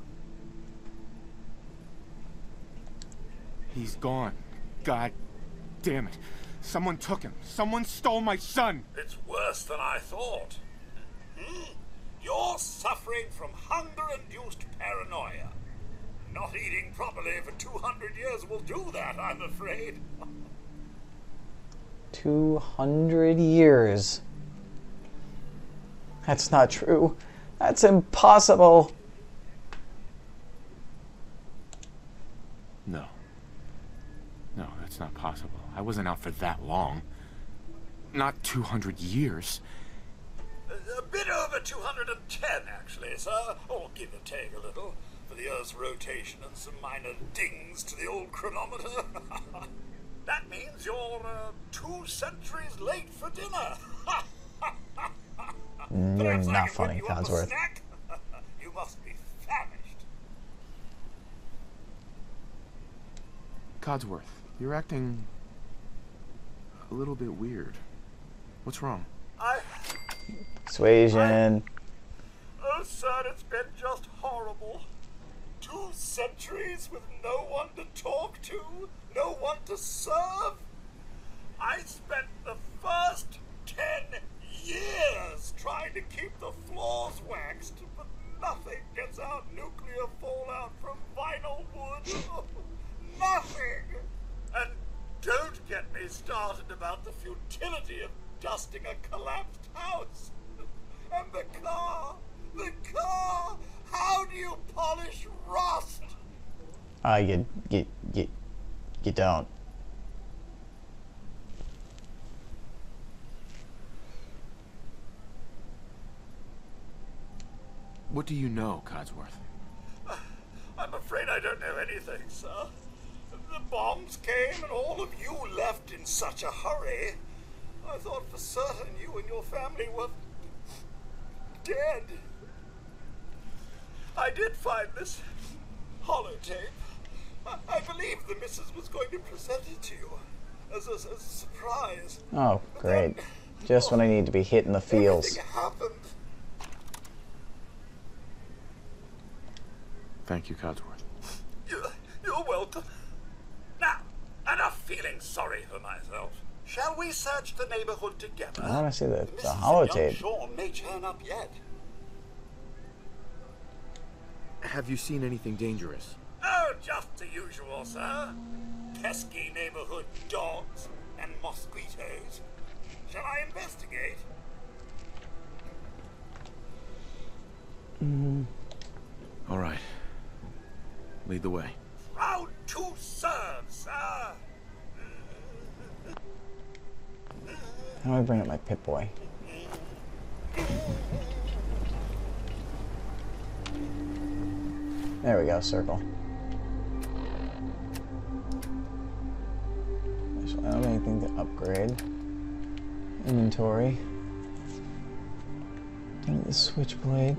He's gone. God damn it. Someone took him. Someone stole my son. It's worse than I thought. Hmm? You're suffering from hunger-induced paranoia. Not eating properly for two hundred years will do that, I'm afraid. Two hundred years. That's not true. That's impossible. No. No, that's not possible. I wasn't out for that long. Not two hundred years. A, a bit over two hundred ten, actually, sir. Or give or take a little, for the Earth's rotation and some minor dings to the old chronometer. That means you're uh, two centuries late for dinner. You're not funny, Codsworth. You must be famished. Codsworth, you're acting a little bit weird. What's wrong? I... Persuasion. Oh, sir, it's been just horrible. Two centuries with no one to talk to, no one to serve. I spent the first ten years trying to keep the floors waxed, but nothing gets out nuclear fallout from vinyl wood. Nothing! And don't get me started about the futility of dusting a collapsed house. And the car, the car, how do you polish rust? Uh, you, you, you, you don't. What do you know, Codsworth? I'm afraid I don't know anything, sir. The bombs came and all of you left in such a hurry. I thought for certain you and your family were dead. I did find this holotape. I, I believe the missus was going to present it to you as a, as a surprise. Oh, great. Just when I need to be hit in the feels. Everything happened. Thank you, Codsworth. You're, you're welcome. Now, enough feeling sorry for myself. Shall we search the neighborhood together? I want to see the, the Missus and holotape. young Sean may turn up yet. Have you seen anything dangerous? Oh, just the usual, sir. Pesky neighborhood dogs and mosquitoes. Shall I investigate? Mm. All right. Lead the way. Proud to serve, sir. How do I bring up my Pip-Boy? There we go, circle. So I don't have anything to upgrade. Inventory. And the switchblade.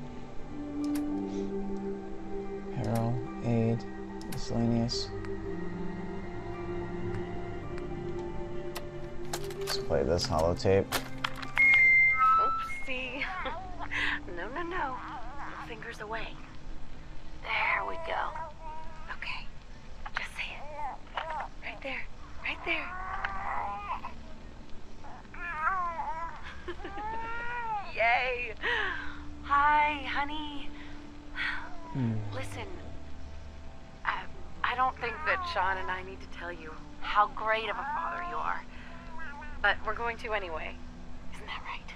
Peril, aid, miscellaneous. Let's play this holotape. Oopsie. No, no, no. Fingers away. There we go. Okay. Just say it. Right there. Right there. Yay! Hi, honey. Hmm. Listen, I, I don't think that Sean and I need to tell you how great of a father you are. But we're going to anyway. Isn't that right?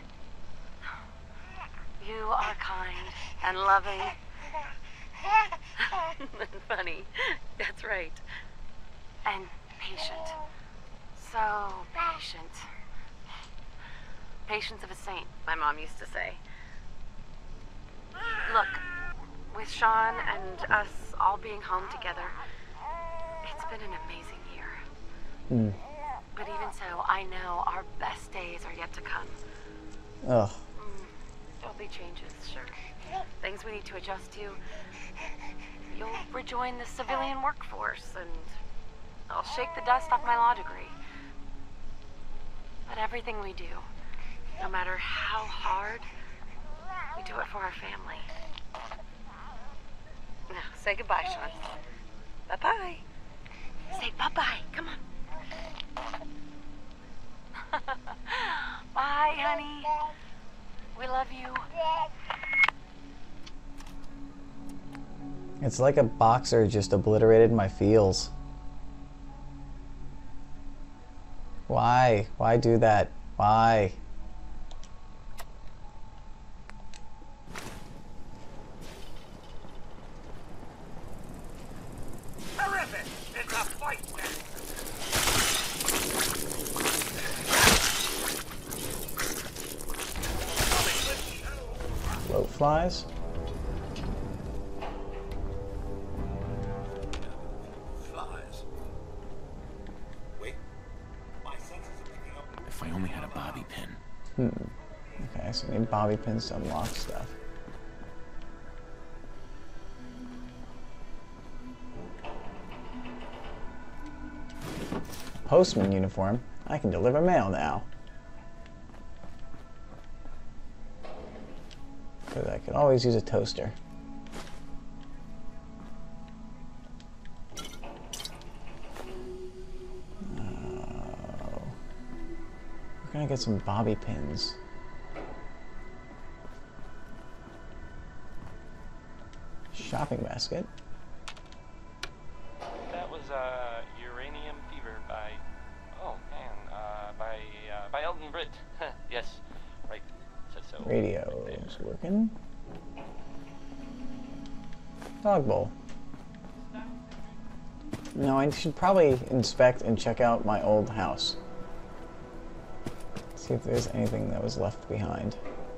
You are kind and loving. And funny. That's right. And patient. So patient. Patience of a saint, my mom used to say. Look, with Sean and us all being home together, it's been an amazing year. Hmm. But even so, I know our best days are yet to come. Ugh. Mm, there'll be changes, sure. Things we need to adjust to. You'll rejoin the civilian workforce, and I'll shake the dust off my law degree. But everything we do, no matter how hard, we do it for our family. Now, say goodbye, Sean. Bye-bye. Say bye-bye. Come on. Bye, honey. We love you. It's like a boxer just obliterated my feels. Why? Why do that? Why? Terrific! It's a fight then! Float flies? Flies. Wait. My senses are picking up. If I only had a bobby pin. Hmm. Okay, so we need bobby pins to unlock stuff. Postman uniform. I can deliver mail now. Because I could always use a toaster. Oh. We're gonna get some bobby pins. Shopping basket. That was uh, Uranium Fever by, oh man, uh, by uh, by Elton Britt. Yes, right. Said so. Radio is working. Dog bowl. No, I should probably inspect and check out my old house. See if there's anything that was left behind.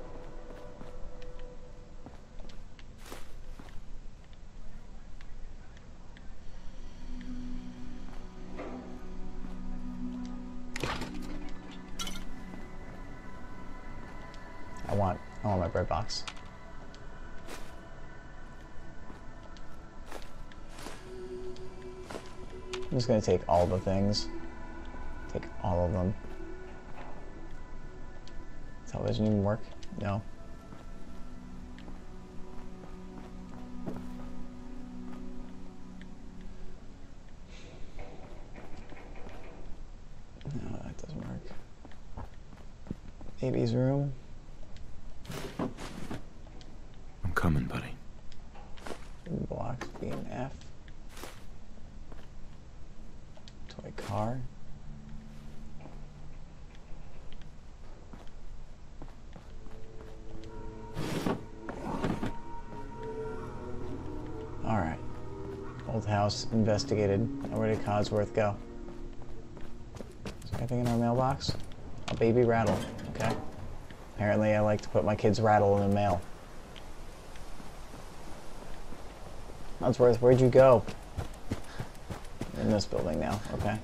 I want, I want my bread box. I'm just gonna take all the things. Take all of them. Television even work? No. No, that doesn't work. Baby's room. I'm coming, buddy. Blocks B and F. Toy car. All right. Old house investigated. Now where did Codsworth go? Is there anything in our mailbox? A baby rattle. Okay. Apparently I like to put my kid's rattle in the mail. Codsworth, where'd you go? In this building now, okay.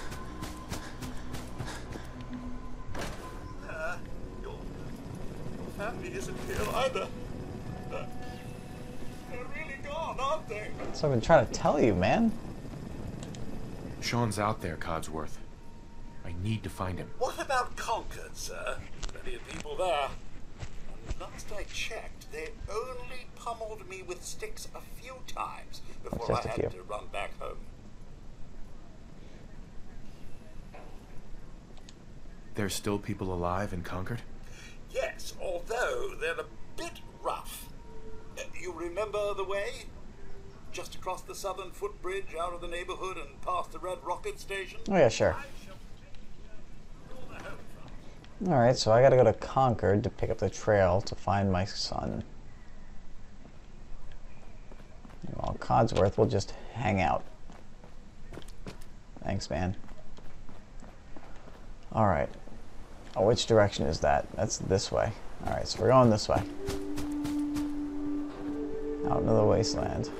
Uh, your family isn't here either. Uh, they're really gone, aren't they? That's what I've been trying to tell you, man. Sean's out there, Codsworth. I need to find him. What about Concord, sir? Plenty of people there. And last I checked, they only pummeled me with sticks a few times before I Just a had few. to run back home. There's still people alive in Concord? Yes, although they're a bit rough. Uh, you remember the way? Just across the southern footbridge, out of the neighborhood, and past the Red Rocket Station? Oh yeah, sure. Alright, so I gotta go to Concord to pick up the trail to find my son. While Codsworth will just hang out. Thanks, man. Alright. Oh, which direction is that? That's this way. Alright, so we're going this way. Out into the wasteland.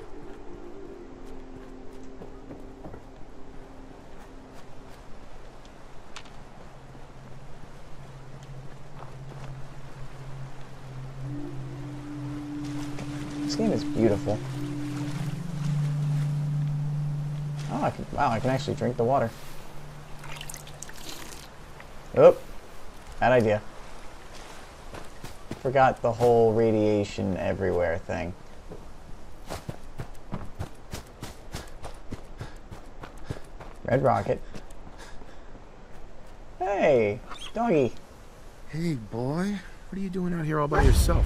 This game is beautiful. Oh, I can, wow, I can actually drink the water. Oop. Bad idea. Forgot the whole radiation everywhere thing. Red Rocket. Hey, doggy. Hey, boy. What are you doing out here all by yourself?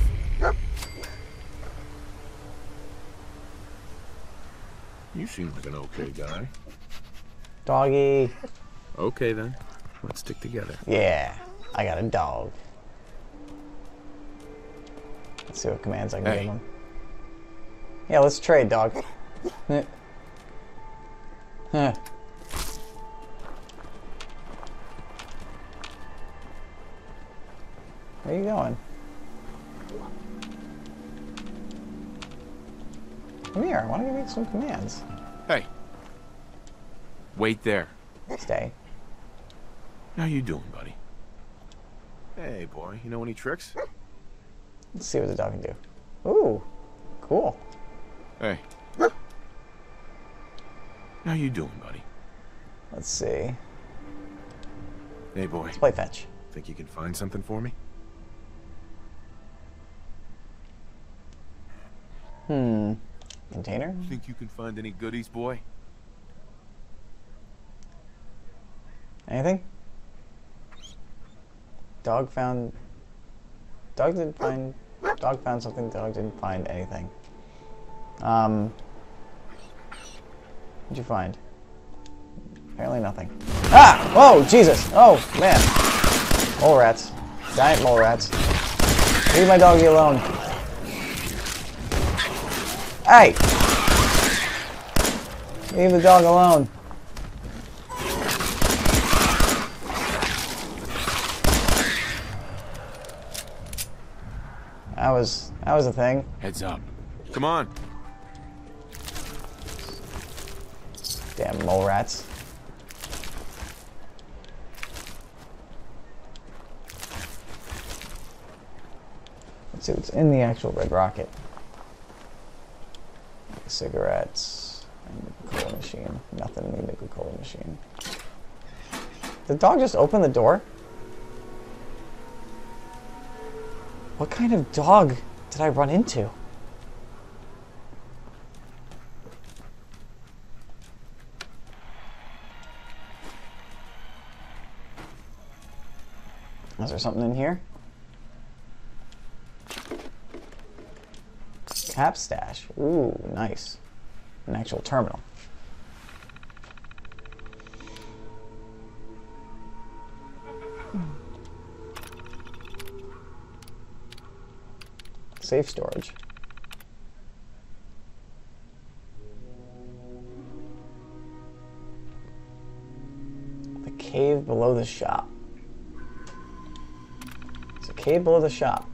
You seem like an okay guy. Doggy. Okay, then. Let's stick together. Yeah, I got a dog. Let's see what commands I can Hey. give him. Yeah, let's trade, dog. Huh. Huh. Where are you going? Come here, why don't you make some commands? Hey. Wait there. Stay. How you doing, buddy? Hey, boy. You know any tricks? Let's see what the dog can do. Ooh, cool. Hey. How you doing, buddy? Let's see. Hey, boy. Let's play fetch. Think you can find something for me? Hmm. Container? Think you can find any goodies, boy? Anything? Dog found... Dog didn't find... Dog found something, dog didn't find anything. Um... What'd you find? Apparently nothing. Ah! Whoa! Jesus! Oh, man. Mole rats. Giant mole rats. Leave my doggy alone. Hey! Leave the dog alone. That was that was a thing. Heads up. Come on. Damn mole rats. Let's see what's in the actual Red Rocket. Cigarettes, and Nuka-Cola machine. Nothing in the Nuka-Cola machine. Did the dog just open the door? What kind of dog did I run into? Is there something in here? Cap stash. Ooh, nice. An actual terminal. Safe storage. The cave below the shop. It's a cave below the shop.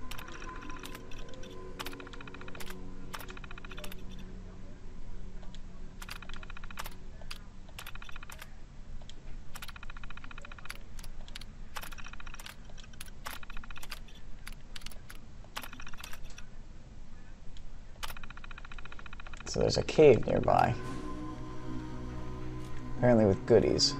So there's a cave nearby. Apparently with goodies.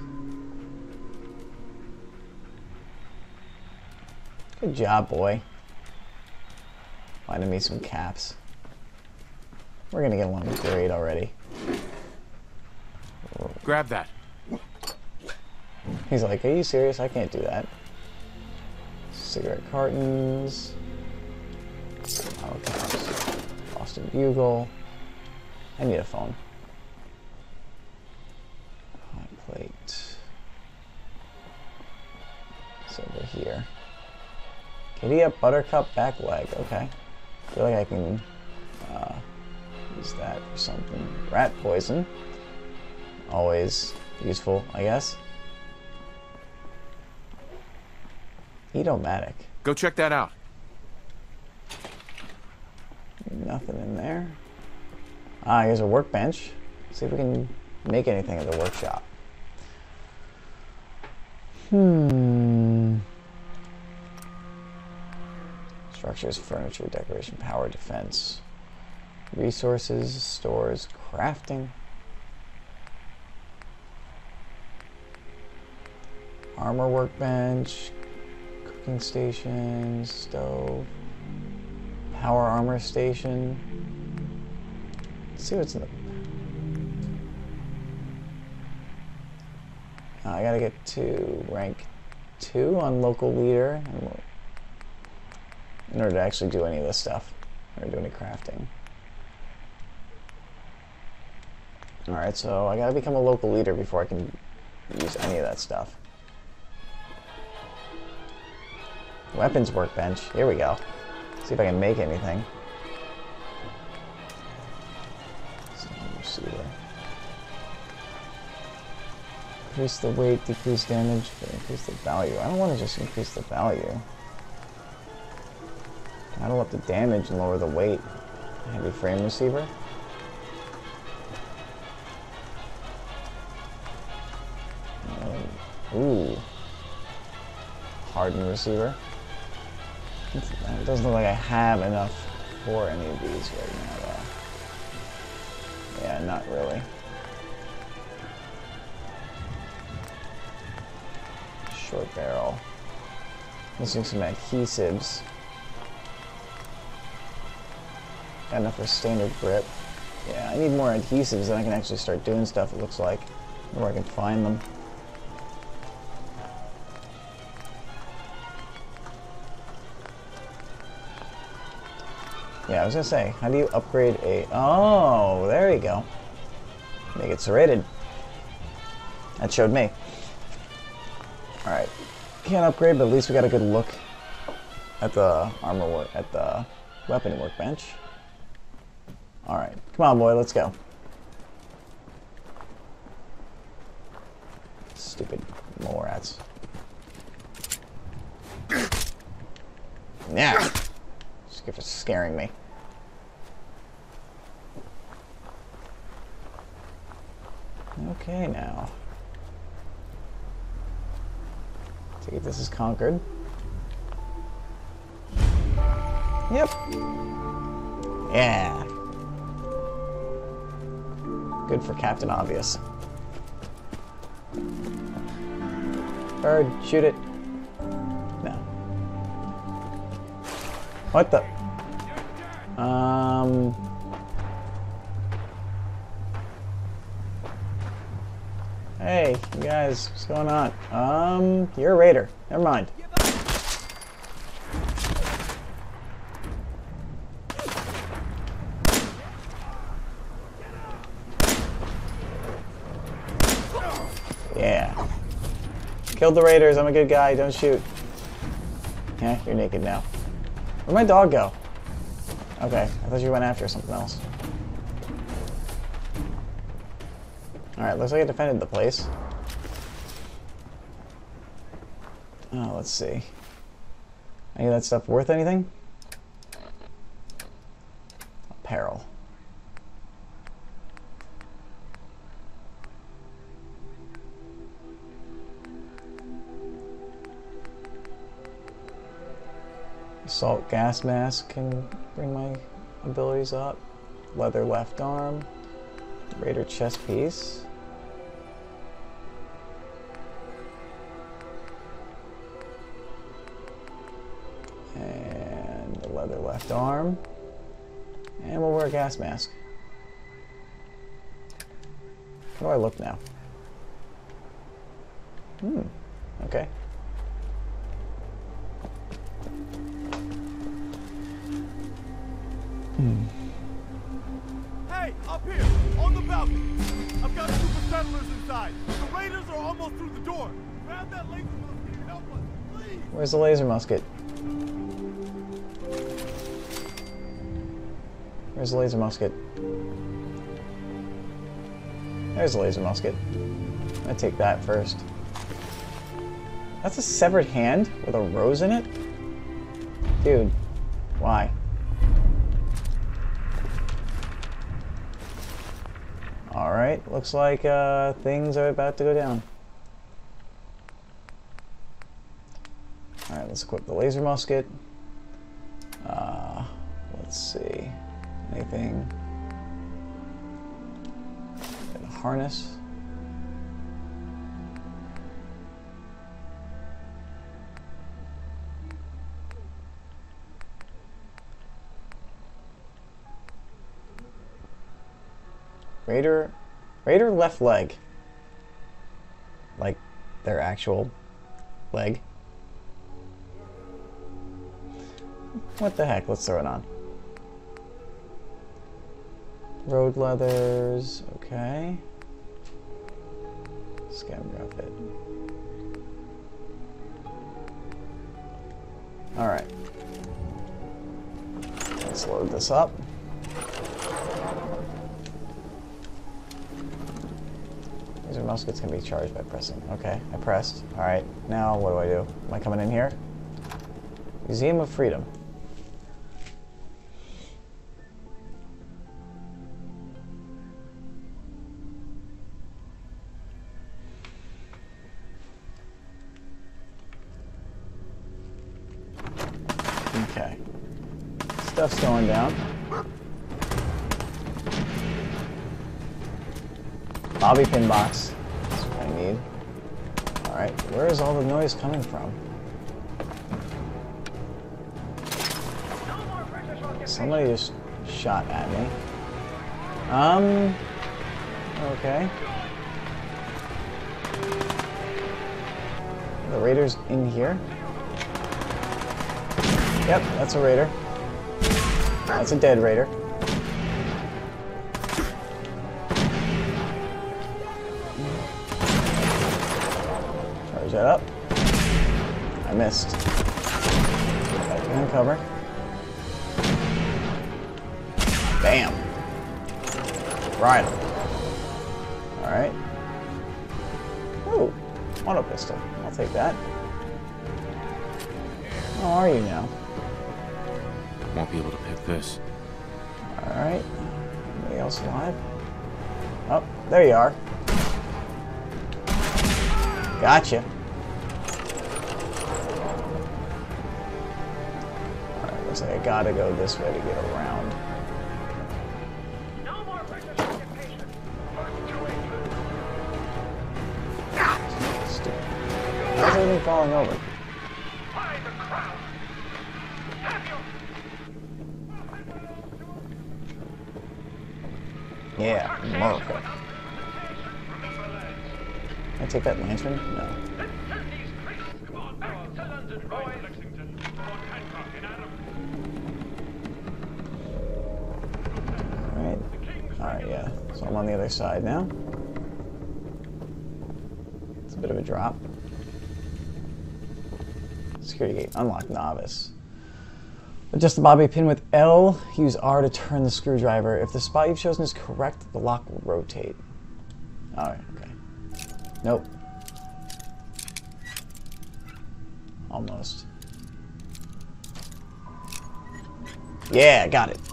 Good job, boy. Finding me some caps. We're gonna get one great already. Grab that. He's like, are you serious? I can't do that. Cigarette cartons. Power caps. Boston Bugle. I need a phone. Hot plate. It's over here. Giddy up, Buttercup, back leg. Okay. I feel like I can uh, use that for something. Rat poison. Always useful, I guess. Eat-O-Matic. Go check that out. Nothing in there. Ah, here's a workbench. See if we can make anything at the workshop. Hmm. Structures, furniture, decoration, power, defense. Resources, stores, crafting. Armor workbench. Cooking station, stove. Power armor station. Let's see what's in the... Uh, I gotta get to rank two on local leader in order to actually do any of this stuff, or do any crafting. Alright, so I gotta become a local leader before I can use any of that stuff. Weapons workbench, here we go. See if I can make anything. Receiver. Increase the weight, decrease damage, but increase the value. I don't want to just increase the value. I don't up the damage and lower the weight. Heavy frame receiver. Um, ooh. Hardened receiver. It doesn't look like I have enough for any of these right now, though. Yeah, not really. Short barrel. Missing some adhesives. Got enough for standard grip. Yeah, I need more adhesives, then I can actually start doing stuff, it looks like. Where I can find them. Yeah, I was gonna say, how do you upgrade a... Oh, there you go. Make it serrated. That showed me. Alright. Can't upgrade, but at least we got a good look at the armor work, at the weapon workbench. Alright. Come on, boy, let's go. Stupid mole rats. Yeah. Just for scaring me. Okay, now. Take it this is conquered. Yep. Yeah. Good for Captain Obvious. Bird, shoot it. No. What the? Um... Hey, you guys, what's going on? Um, you're a raider. Never mind. Yeah. Killed the raiders. I'm a good guy. Don't shoot. Yeah, you're naked now. Where'd my dog go? Okay, I thought you went after something else. Alright, looks like I defended the place. Oh, let's see. Any of that stuff worth anything? Apparel. Assault gas mask can bring my abilities up. leather left arm, Raider chest piece. And the leather left arm. And we'll wear a gas mask. How do I look now? Hmm, okay. Hmm. Hey, up here, on the balcony. I've got super settlers inside. The raiders are almost through the door. Grab that laser musket and help us, please. Where's the laser musket? Where's the laser musket? There's the laser musket. I'm gonna take that first. That's a severed hand with a rose in it? Dude, why? Alright, looks like uh, things are about to go down. Alright, let's equip the laser musket. Uh, let's see. Anything? Get a harness. Raider, Raider left leg. Like their actual leg. What the heck? Let's throw it on. Road leathers, okay. Scavenger outfit. Alright. Let's load this up. Laser muskets can be charged by pressing. Okay, I pressed. Alright, now what do I do? Am I coming in here? Museum of Freedom. Okay. Stuff's going down. Bobby pin box. That's what I need. Alright, where is all the noise coming from? Somebody just shot at me. Um, okay. The Raider's in here. Yep, that's a Raider. That's a dead Raider. Charge that up. I missed. Back behind cover. Bam. Right. Alright. Ooh, auto pistol. I'll take that. How are you now? Won't be able to pick this. Alright. Anybody else alive? Oh, there you are. Gotcha. Alright, looks like I gotta go this way to get around. No more pressure occupation. Stupid. How's everything falling over? Yeah, America. Can I take that lantern? No. Alright. Alright, yeah. So I'm on the other side now. It's a bit of a drop. Security gate. Unlock novice. Adjust the bobby pin with L. Use R to turn the screwdriver. If the spot you've chosen is correct, the lock will rotate. Alright, okay. Nope. Almost. Yeah, got it.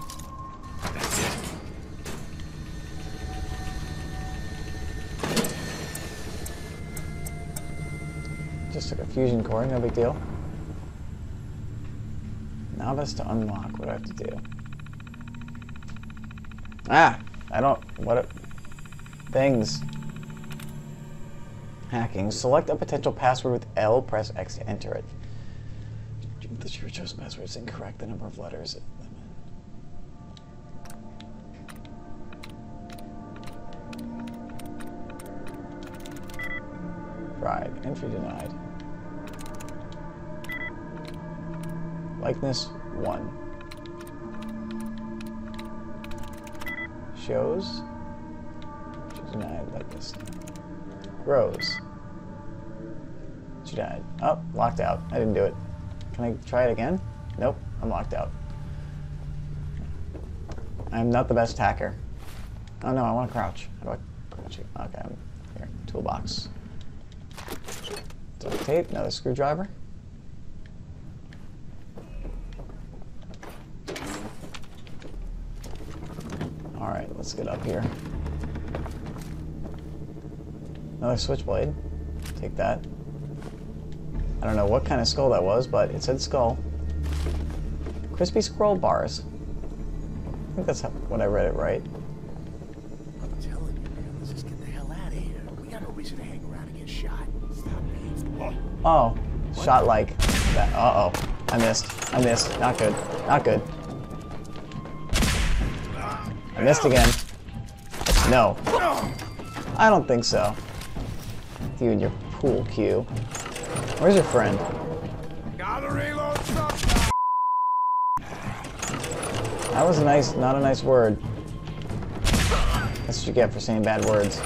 Just took a fusion core, no big deal. Novice to unlock, what do I have to do? Ah, I don't, what, it, things. Hacking. Select a potential password with L, press X to enter it. The your chosen password is incorrect, the number of letters. Right, entry denied. Likeness one. Shows. Denied likeness. Rose. Denied. Oh, locked out. I didn't do it. Can I try it again? Nope, I'm locked out. I'm not the best hacker. Oh no, I want to crouch. How do I crouch? Okay, I'm here. Toolbox. Duct tape, another screwdriver. Alright, let's get up here. Another switchblade. Take that. I don't know what kind of skull that was, but it said skull. Crispy scroll bars. I think that's how, what I read it right. I'm telling you, man, let's just get the hell out of here. We got no reason to hang around and get shot. Stop me. Oh, what? Shot like that. Uh oh, I missed. I missed. Not good. Not good. I missed again. No. I don't think so. You and your pool cue. Where's your friend? Gotta reload truck. That was a nice, not a nice word. That's what you get for saying bad words.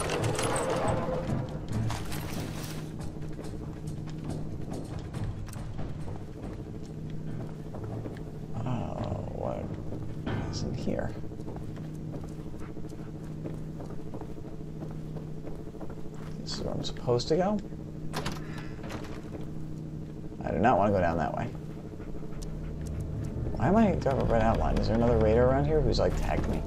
Oh, what is in here? This is where I'm supposed to go? I do not want to go down that way. Why am I got a red outline? Is there another raider around here who's like tagged me?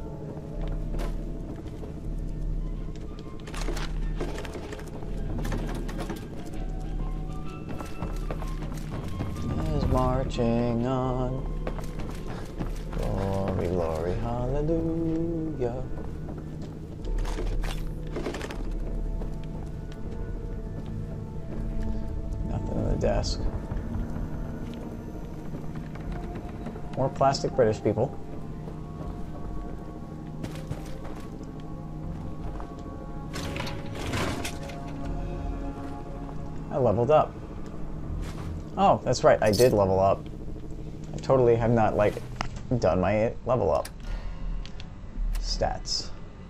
Is marching on. Glory, glory, hallelujah. Nothing on the desk. More plastic British people. I leveled up. Oh, that's right, I did level up. I totally have not, like, done my level up. Stats.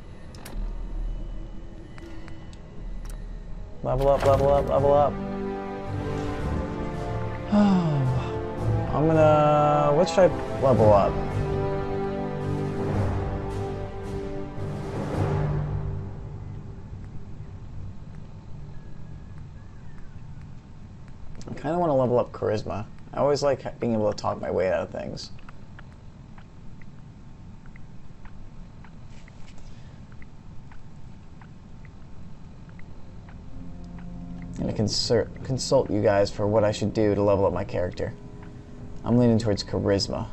Level up, level up, level up. I'm gonna... what should I level up? I kind of want to level up charisma. I always like being able to talk my way out of things. I'm gonna consult, consult you guys for what I should do to level up my character. I'm leaning towards charisma.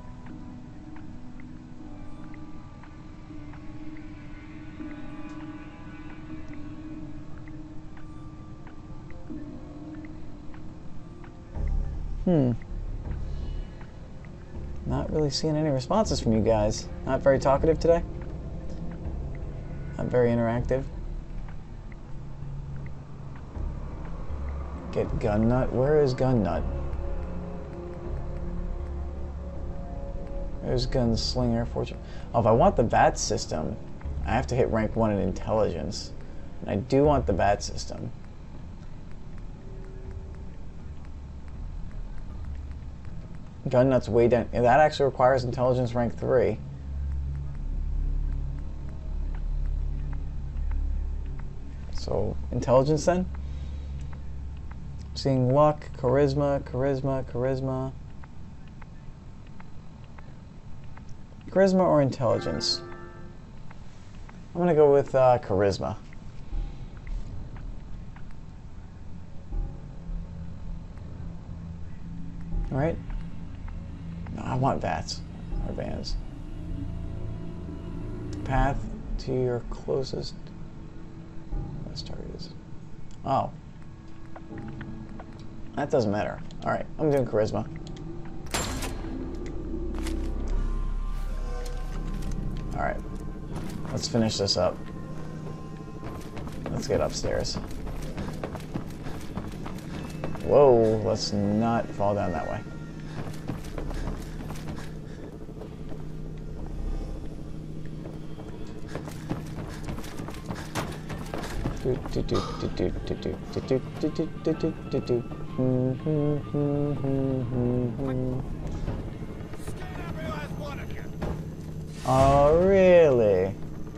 Hmm. Not really seeing any responses from you guys. Not very talkative today. Not very interactive. Get gun nut. Where is gun nut? There's gunslinger fortune. Oh, if I want the V A T system, I have to hit rank one in intelligence. And I do want the V A T system. Gun nut's way down. That actually requires intelligence rank three. So, intelligence then? Seeing luck, charisma, charisma, charisma. Charisma or intelligence? I'm gonna go with uh, charisma. All right. No, I want V A Ts or vans. path to your closest best target is. Oh. That doesn't matter. Alright, I'm doing charisma. Alright. Let's finish this up. Let's get upstairs. Whoa, let's not fall down that way. Do do do do do do do do do do do do do do. Oh really?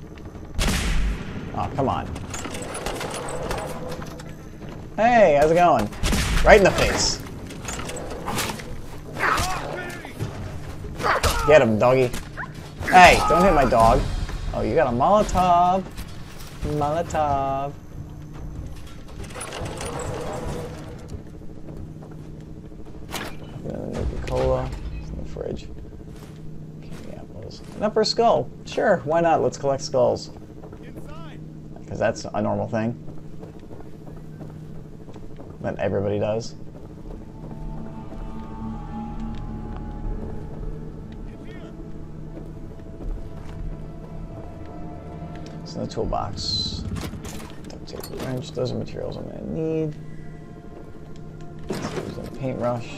Oh come on. Hey, how's it going? Right in the face. Get him, doggy. Hey, don't hit my dog. Oh, you got a Molotov. Molotov. Nuka-Cola. It's in the fridge. Candy apples. An upper skull. Sure, why not? Let's collect skulls. Because that's a normal thing. That everybody does. It's in the toolbox. Duct tape, wrench. Those are materials I'm gonna need. Use a paintbrush.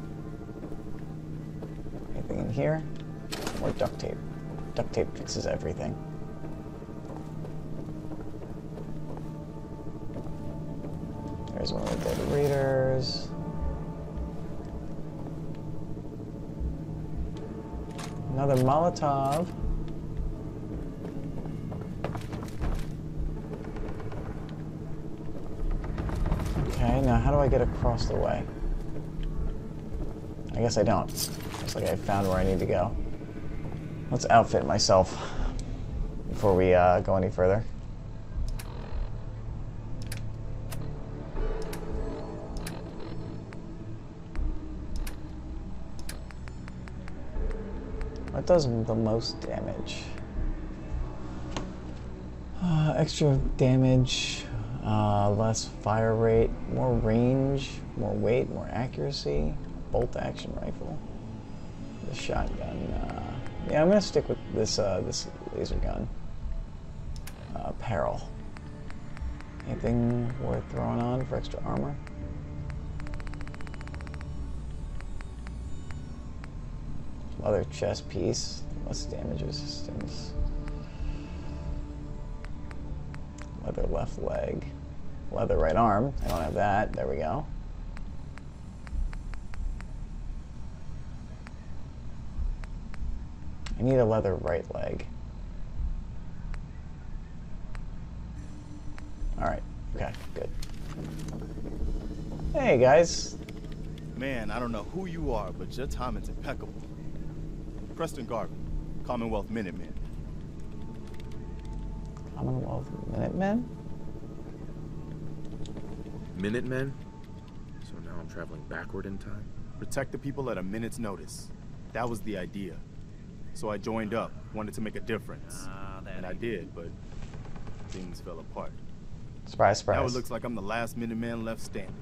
Anything in here? More duct tape. Duct tape fixes everything. There's one of the dead readers. Another Molotov. Okay, now how do I get across the way? I guess I don't. Looks like I found where I need to go. Let's outfit myself before we uh, go any further. What does the most damage? Uh, extra damage, uh, less fire rate, more range, more weight, more accuracy, bolt action rifle, the shotgun. Uh, yeah, I'm gonna stick with this uh, this laser gun. Uh, apparel. Anything worth throwing on for extra armor? Leather chest piece, less damage resistance. Leather left leg. Leather right arm. I don't have that. There we go. I need a leather right leg. Alright. Okay, good. Hey, guys. Man, I don't know who you are, but your timing's impeccable. Preston Garvey, Commonwealth Minutemen. Commonwealth Minutemen? Minutemen? So now I'm traveling backward in time? Protect the people at a minute's notice. That was the idea. So I joined up, wanted to make a difference. Ah, and I did, but things fell apart. Surprise, surprise. Now it looks like I'm the last Minuteman left standing.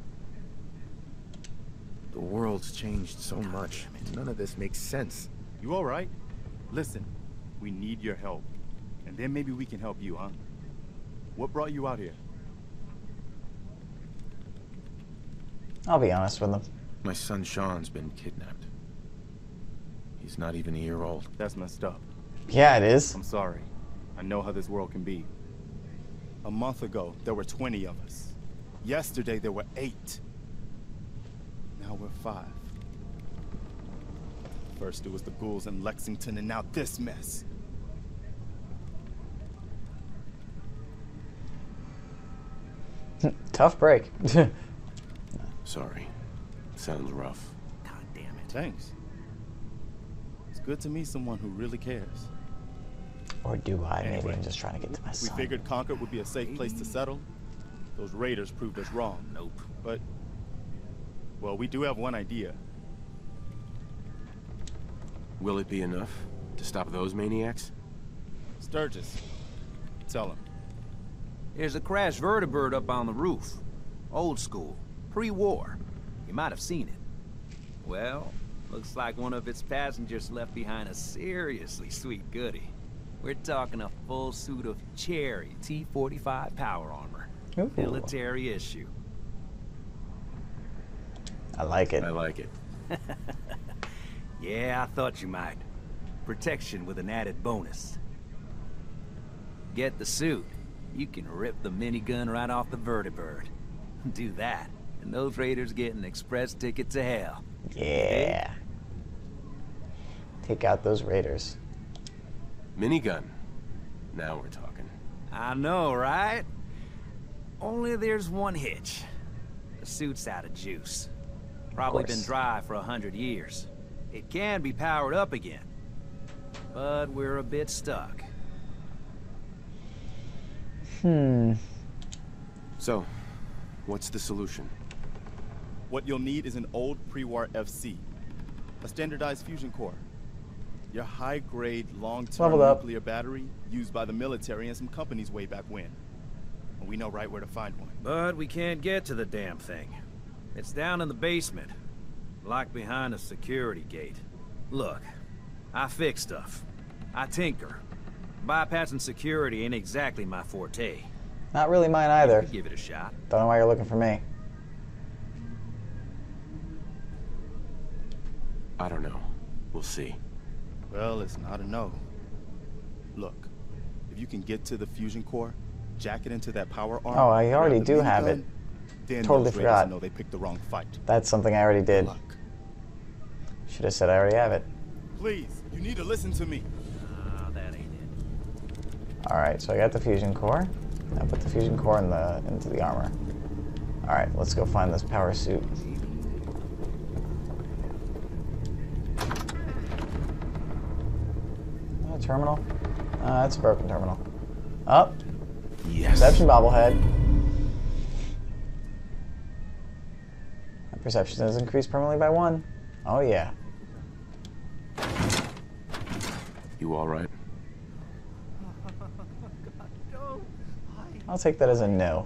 The world's changed so much. None of this makes sense. You all right? Listen, we need your help. And then maybe we can help you, huh? What brought you out here? I'll be honest with them. My son Sean's been kidnapped. He's not even a year old. That's messed up. Yeah, it is. I'm sorry. I know how this world can be. A month ago, there were twenty of us. Yesterday, there were eight. Now we're five. First it was the ghouls in Lexington, and now this mess. Tough break. Sorry. Sounds rough. God damn it. Thanks. It's good to meet someone who really cares. Or do I? Anyway, Maybe I'm just trying to get to my son. We figured Concord would be a safe place to settle. Those raiders proved us wrong. Nope. But, well, we do have one idea. Will it be enough to stop those maniacs? Sturgis. Tell him. There's a crashed vertibird up on the roof. Old school. Pre-war. You might have seen it. Well, looks like one of its passengers left behind a seriously sweet goodie. We're talking a full suit of cherry T forty-five power armor. Ooh. Military issue. I like it. I like it. Yeah, I thought you might. Protection with an added bonus. Get the suit. You can rip the minigun right off the vertibird. Do that, and those raiders get an express ticket to hell. Yeah. Take out those raiders. Minigun. Now we're talking. I know, right? Only there's one hitch. The suit's out of juice. Probably been dry for a hundred years. It can be powered up again. But we're a bit stuck. Hmm. So, what's the solution? What you'll need is an old pre-war F C. A standardized fusion core. Your high-grade, long-term Leveled up. nuclear battery used by the military and some companies way back when. And we know right where to find one. But we can't get to the damn thing. It's down in the basement. Locked behind a security gate. Look, I fix stuff. I tinker. Bypassing security ain't exactly my forte. Not really mine either. Give it a shot. Don't know why you're looking for me. I don't know. We'll see. Well, it's not a no. Look, if you can get to the fusion core, jack it into that power arm. Oh, I already do have gun, it. Then Totally those raiders forgot. know they picked the wrong fight. That's something I already did. Should have said I already have it. Please, you need to listen to me. Ah, that ain't it. Alright, so I got the fusion core. Now put the fusion core in the into the armor. Alright, let's go find this power suit. Uh, terminal? Uh, that's a broken terminal. Up. Oh, yes. Perception bobblehead. My perception has increased permanently by one. Oh yeah. You all right? I'll take that as a no.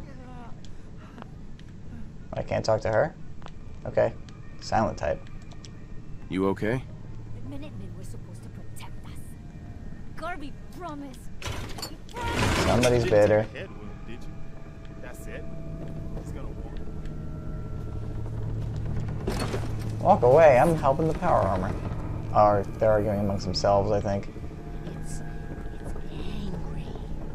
I can't talk to her? Okay. Silent type. You okay? The Minutemen were supposed to protect us. Garby promised. Somebody's bitter. Head wound, did you? That's it? He's gonna walk. Walk away. I'm helping the power armor. Or they're arguing amongst themselves, I think. It's, it's angry.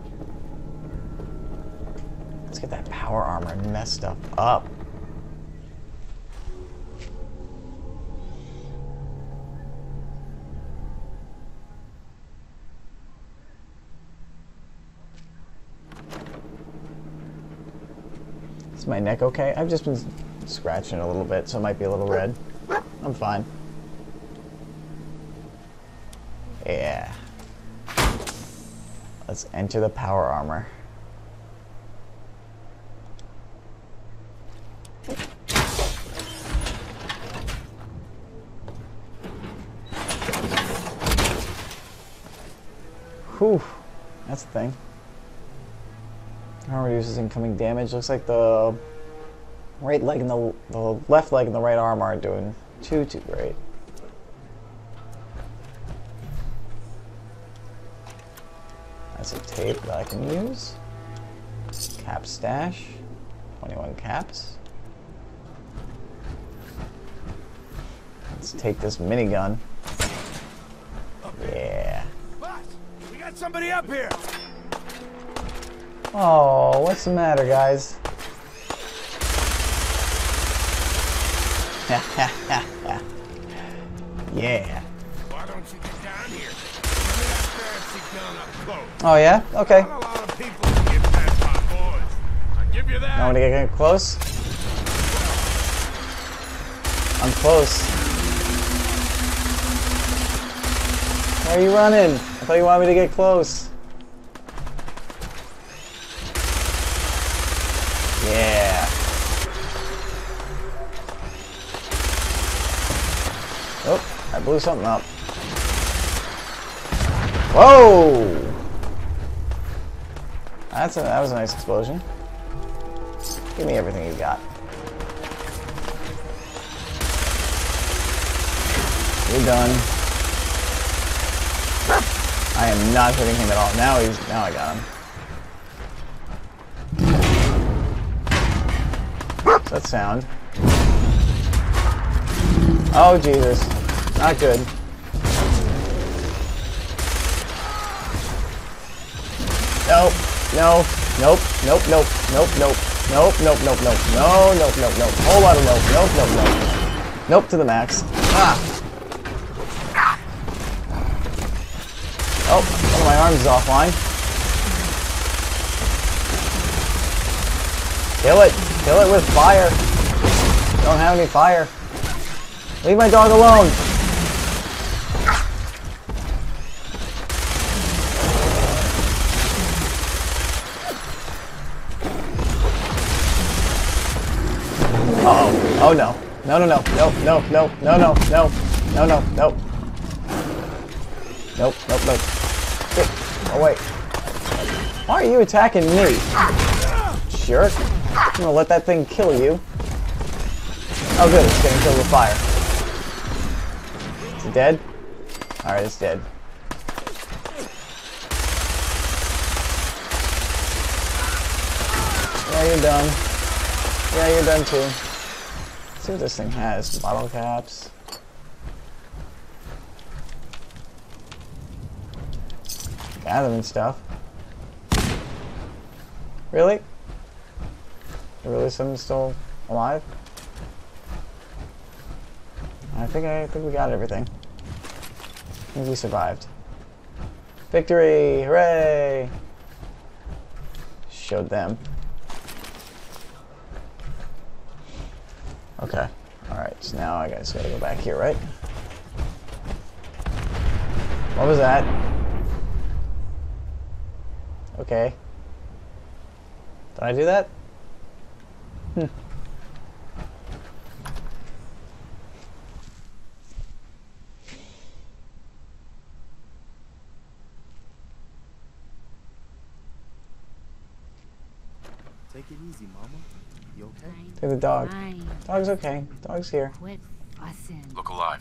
Let's get that power armor and mess stuff up. Is my neck okay? I've just been scratching a little bit, so it might be a little red. I'm fine. Yeah. Let's enter the power armor. Whew. That's the thing. Armor reduces incoming damage. Looks like the right leg and the, the left leg and the right arm aren't doing too, too great. That's a tape that I can use. Cap stash. twenty-one caps. Let's take this minigun. Yeah. Boss, we got somebody up here. Oh, what's the matter, guys? Yeah. Why don't you get down here? Give me that fancy gun up close. Oh yeah? Okay. Not a lot of people can get past my boys. I give you that. You want me to get close? I'm close. Why are you running? I thought you wanted me to get close. Yeah. Oh, I blew something up. Whoa! That's a, that was a nice explosion. Give me everything you got. You're done. I am not hitting him at all. Now he's now I got him. What's that sound? Oh Jesus. Not good. Nope. No. Nope. Nope. Nope. Nope. Nope. Nope. Nope. Nope. Nope. No. Nope. Nope. Nope. Whole lot of nope. Nope. Nope. Nope. Nope to the max. Ah. Oh, one of my arms is offline. Kill it. Kill it with fire. Don't have any fire. Leave my dog alone. Uh-oh. Oh no. No, no, no. No, no, no, no, no, no. No, no, no. Nope, nope, nope. Oh wait. Why are you attacking me? Jerk. I'm gonna let that thing kill you. Oh good, it's getting killed with fire. Is it dead? Alright, it's dead. Yeah, you're done. Yeah, you're done too. Let's see what this thing has. Bottle caps. Gathering stuff. Really? Really, someone's still alive? I think I think we got everything. I think we survived. Victory! Hooray! Showed them. Okay. Alright, so now I guess gotta go back here, right? What was that? Okay. Did I do that? Hmm. Take it easy, Mama. You okay? Take the dog. Fine. Dog's okay. Dog's here. Quit fussing. Look alive.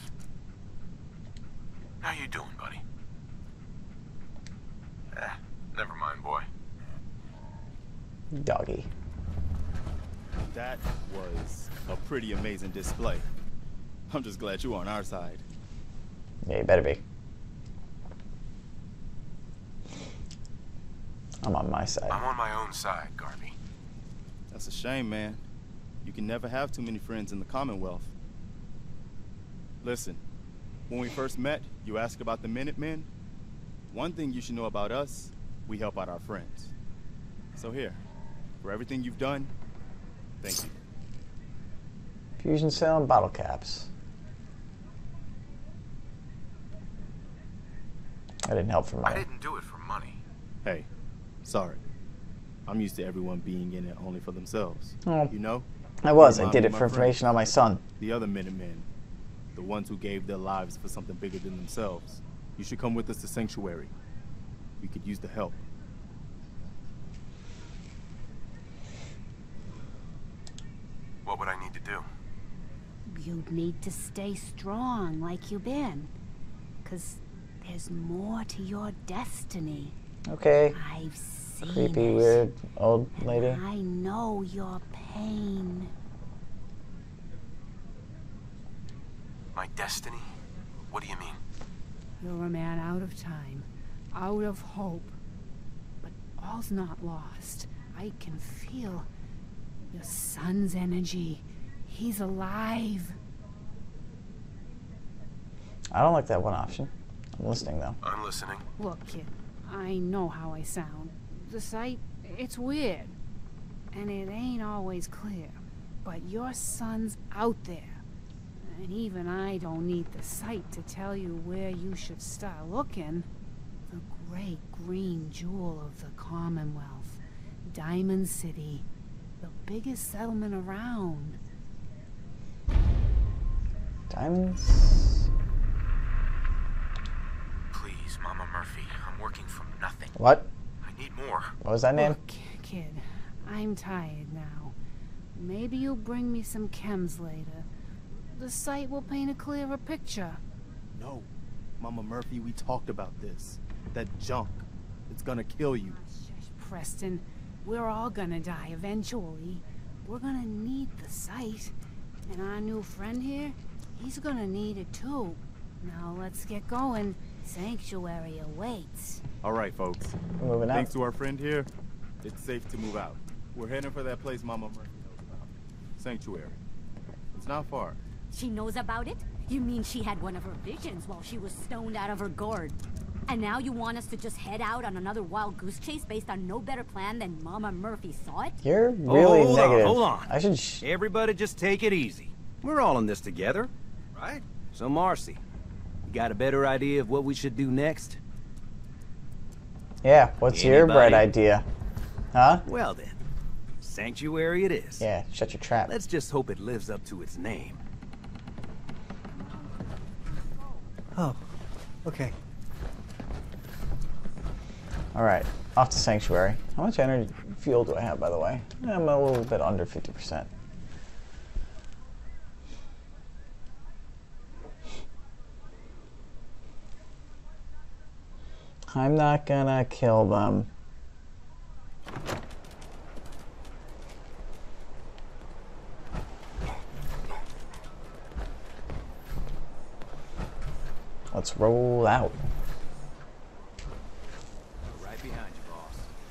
How you doing, buddy? Eh, never mind, boy. Doggy. That was a pretty amazing display. I'm just glad you're on our side. Yeah, you better be. I'm on my side. I'm on my own side, Garvey. That's a shame, man. You can never have too many friends in the Commonwealth. Listen, when we first met, you asked about the Minutemen. One thing you should know about us, we help out our friends. So here, for everything you've done, thank you. Fusion cell and bottle caps. I didn't help for money. I didn't do it for money. Hey, sorry. I'm used to everyone being in it only for themselves. Oh, you know? I was. I Remind did me it of my for information friends. on my son. The other Minutemen. The ones who gave their lives for something bigger than themselves. You should come with us to Sanctuary. We could use the help. What would I need to do? You'd need to stay strong like you've been. Cause there's more to your destiny. Okay. I've seen Creepy, it. weird old lady. I know your pain. My destiny? What do you mean? You're a man out of time, out of hope. But all's not lost. I can feel your son's energy. He's alive. I don't like that one option. I'm listening though. I'm listening. Look, kid, I know how I sound. The sight, it's weird. And it ain't always clear. But your son's out there. And even I don't need the sight to tell you where you should start looking. The great green jewel of the Commonwealth. Diamond City. The biggest settlement around. Diamonds? Please, Mama Murphy. I'm working from nothing. What? I need more. more. What was that name? Look, kid, I'm tired now. Maybe you'll bring me some chems later. The site will paint a clearer picture. No. Mama Murphy, we talked about this. That junk. It's gonna kill you. Preston, we're all gonna die eventually. We're gonna need the site. And our new friend here, he's gonna need it too. Now let's get going. Sanctuary awaits. All right, folks. We're moving out. Thanks to our friend here, it's safe to move out. We're heading for that place Mama Murphy knows about. Sanctuary. It's not far. She knows about it? You mean she had one of her visions while she was stoned out of her gourd? And now you want us to just head out on another wild goose chase based on no better plan than Mama Murphy saw it? You're really hold negative. On, hold on. I should. Sh Everybody, just take it easy. We're all in this together, right? So, Marcy, you got a better idea of what we should do next? Yeah. What's your Anybody? bright idea? Huh? Well then, Sanctuary it is. Yeah. Shut your trap. Let's just hope it lives up to its name. Oh, okay. All right. Off to Sanctuary. How much energy fuel do I have, by the way? I'm a little bit under fifty percent. I'm not gonna kill them. Let's roll out. Right behind you, boss.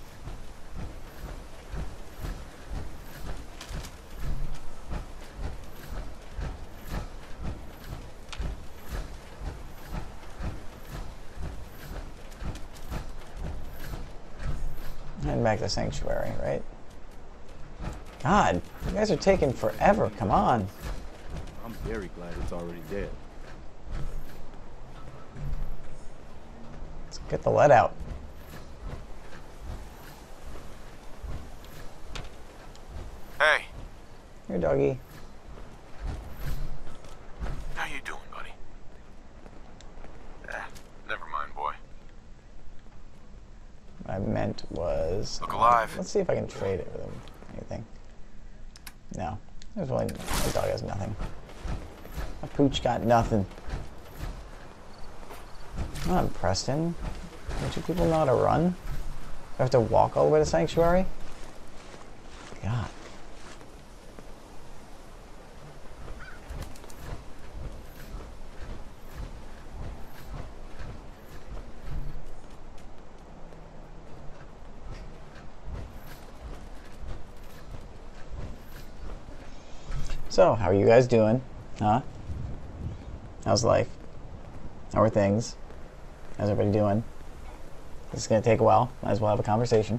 Heading back to Sanctuary, right? God, you guys are taking forever. Come on. I'm very glad it's already dead. Let's get the lead out. Hey. Here, doggy. How you doing, buddy? Eh, never mind, boy. What I meant was... Look alive. Let's see if I can trade it with him. Anything. No. There's really... My dog has nothing. My pooch got nothing. Come on, Preston. Don't you people know how to run? Do I have to walk all the way to Sanctuary? God. So, how are you guys doing? Huh? How's life? How are things? How's everybody doing? This is going to take a while. Might as well have a conversation.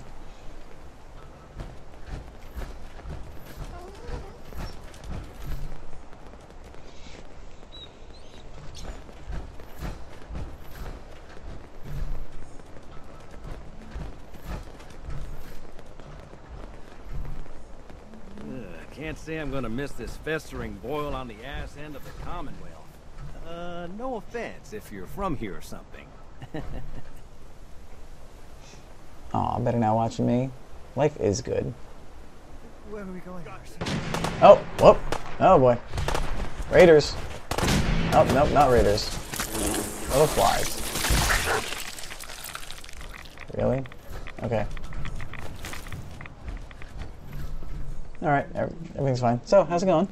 Can't say I'm gonna miss this festering boil on the ass end of the Commonwealth. Uh, no offense if you're from here or something. Aw, better not watching me. Life is good. Where are we going? Oh, whoop. Oh boy. Raiders. Oh, nope, not raiders. Little flies. Really? Okay. Alright, everything's fine. So, how's it going?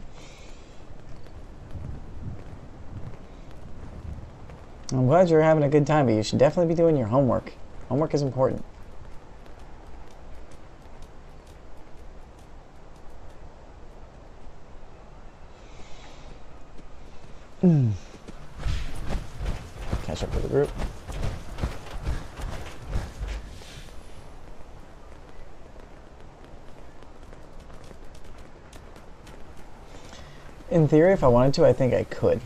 I'm glad you're having a good time, but you should definitely be doing your homework. Homework is important. Mm. Catch up with the group. In theory, if I wanted to, I think I could.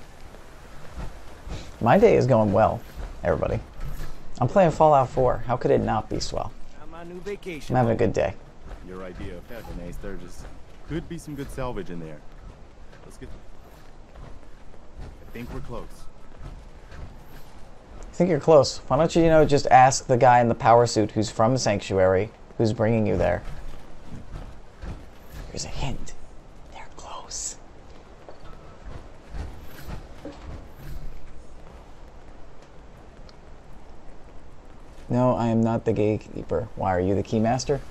My day is going well, everybody. I'm playing Fallout four. How could it not be swell? On my new vacation. I'm having a good day. Your idea of heaven, eh, Sturgis? Could be some good salvage in there. Let's get... I think we're close. think you're close. Why don't you, you know, just ask the guy in the power suit who's from Sanctuary, who's bringing you there. Here's a hint. They're close. No, I am not the gatekeeper. Why, are you the keymaster?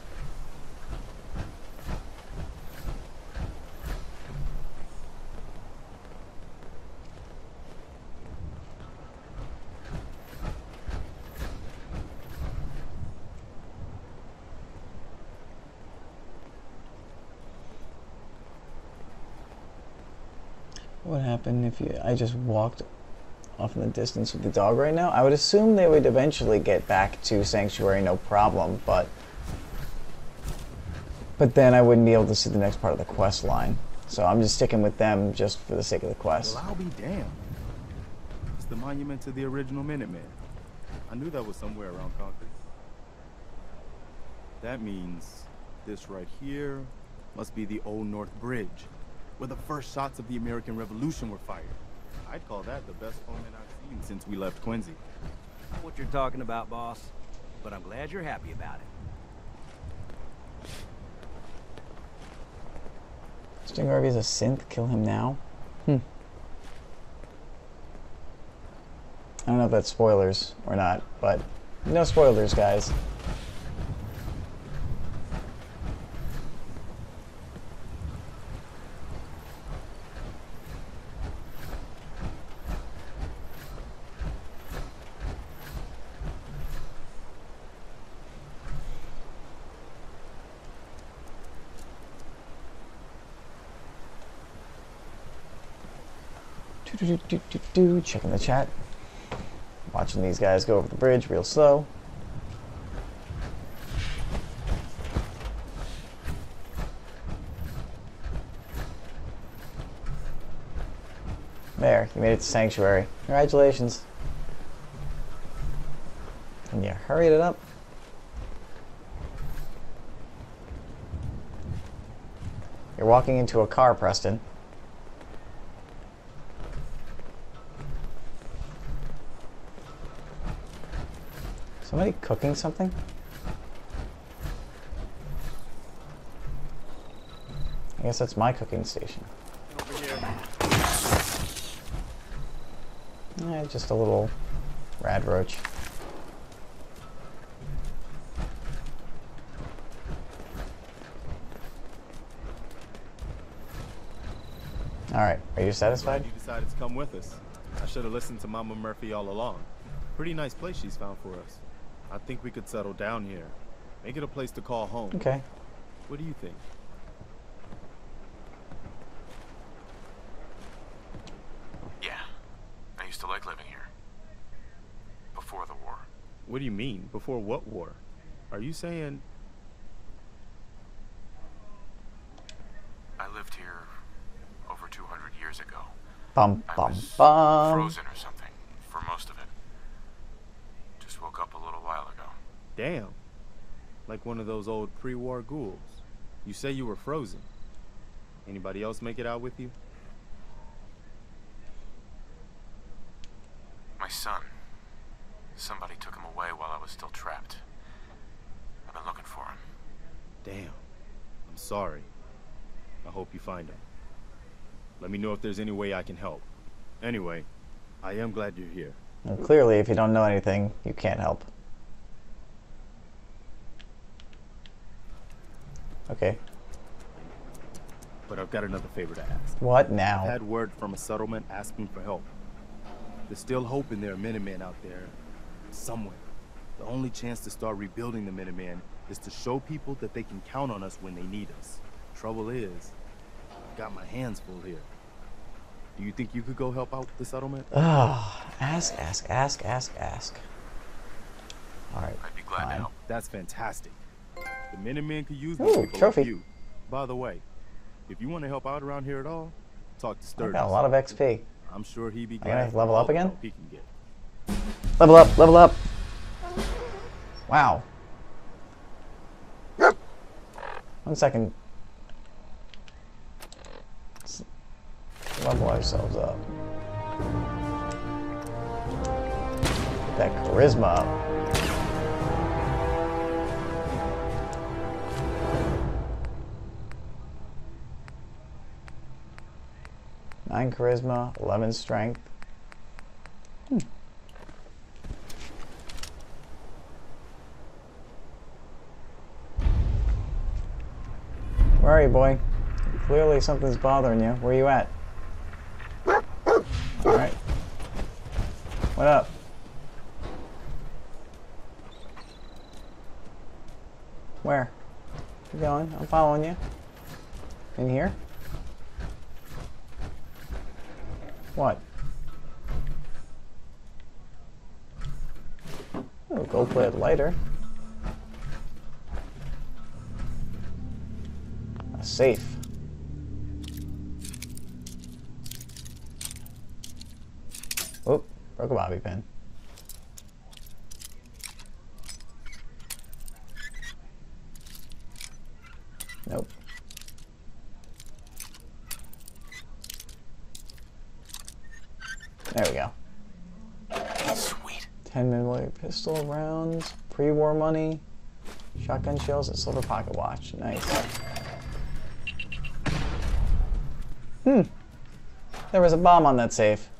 What happened if you... I just walked off in the distance with the dog right now? I would assume they would eventually get back to Sanctuary, no problem, but... But then I wouldn't be able to see the next part of the quest line. So I'm just sticking with them just for the sake of the quest. Well, I'll be damned. It's the monument to the original Minutemen. I knew that was somewhere around Concord. That means this right here must be the Old North Bridge, where the first shots of the American Revolution were fired. I'd call that the best omen I've seen since we left Quincy. Not what you're talking about, boss, but I'm glad you're happy about it. Sting Harvey's a synth. Kill him now. Hmm. I don't know if that's spoilers or not, but no spoilers, guys. Do, do, do, do, do. Checking the chat. Watching these guys go over the bridge real slow. There, you made it to Sanctuary. Congratulations. And you hurried it up. You're walking into a car, Preston. Somebody cooking something? I guess that's my cooking station. Over here. Eh, just a little rad roach. Alright, are you satisfied? You decided to come with us. I should have listened to Mama Murphy all along. Pretty nice place she's found for us. I think we could settle down here. Make it a place to call home. Okay. What do you think? Yeah. I used to like living here. Before the war. What do you mean? Before what war? Are you saying... I lived here over two hundred years ago. Bum, I bum, was bum. frozen or something for most of it. Just woke up a little while ago. Damn. Like one of those old pre-war ghouls. You say you were frozen. Anybody else make it out with you? My son. Somebody took him away while I was still trapped. I've been looking for him. Damn. I'm sorry. I hope you find him. Let me know if there's any way I can help. Anyway, I am glad you're here. Well, clearly, if you don't know anything, you can't help. Okay. But I've got another favor to ask. What now? I've had word from a settlement asking for help. There's still hope in there are Minutemen out there. Somewhere. The only chance to start rebuilding the Minutemen is to show people that they can count on us when they need us. Trouble is, I've got my hands full here. Do you think you could go help out the settlement? Ah, ask, ask, ask, ask, ask. All right. I'd be glad fine. to help. That's fantastic. The Minutemen could use Ooh, these people trophy. like you. By the way, if you want to help out around here at all, talk to I Sturgis. got a lot of X P. I'm sure he'd be Am I glad gonna for level all up the again? help he can get. Level up, level up. Wow. One second. Let's level ourselves up. that charisma up. Nine charisma, eleven strength. Hmm. Where are you, boy? Clearly something's bothering you. Where are you at? Alright. What up? Where? Keep going. I'm following you. In here? What? Oh, gold-plated lighter. A safe. Oop, broke a bobby pin. Nope. There we go. Sweet. ten millimeter pistol rounds, pre-war money, shotgun shells, and silver pocket watch. Nice. Hmm. There was a bomb on that safe.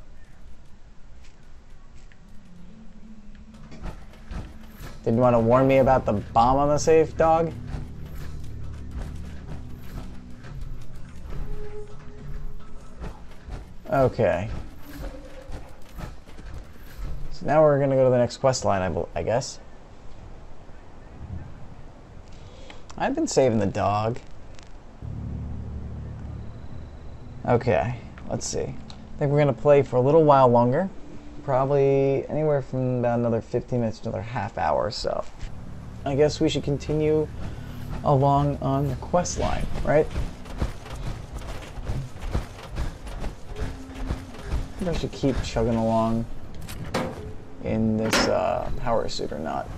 Did you want to warn me about the bomb on the safe, dog? Okay. So now we're going to go to the next quest line, I, I guess. I've been saving the dog. Okay, let's see. I think we're going to play for a little while longer. Probably anywhere from about another fifteen minutes to another half hour or so. I guess we should continue along on the quest line, right? I think I should keep chugging along in this uh, power suit or not.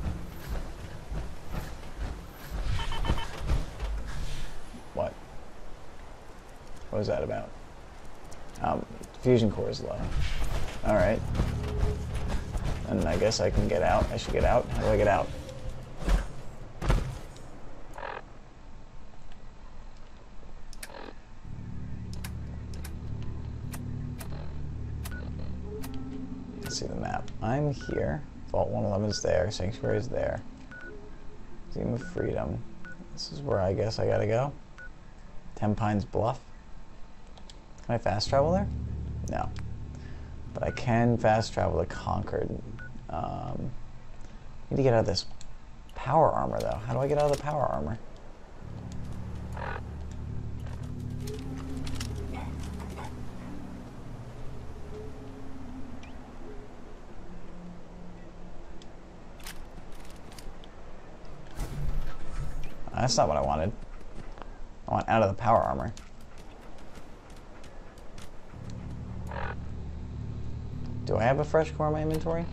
What? What was that about? Um, fusion core is low. Alright. And I guess I can get out. I should get out. How do I get out? Let's see the map. I'm here. Vault one eleven is there. Sanctuary is there. Museum of Freedom. This is where I guess I gotta go. Ten Pines Bluff. Can I fast travel there? No. But I can fast travel to Concord. Um, need to get out of this power armor, though. How do I get out of the power armor? That's not what I wanted. I want out of the power armor. Do I have a fresh core in my inventory?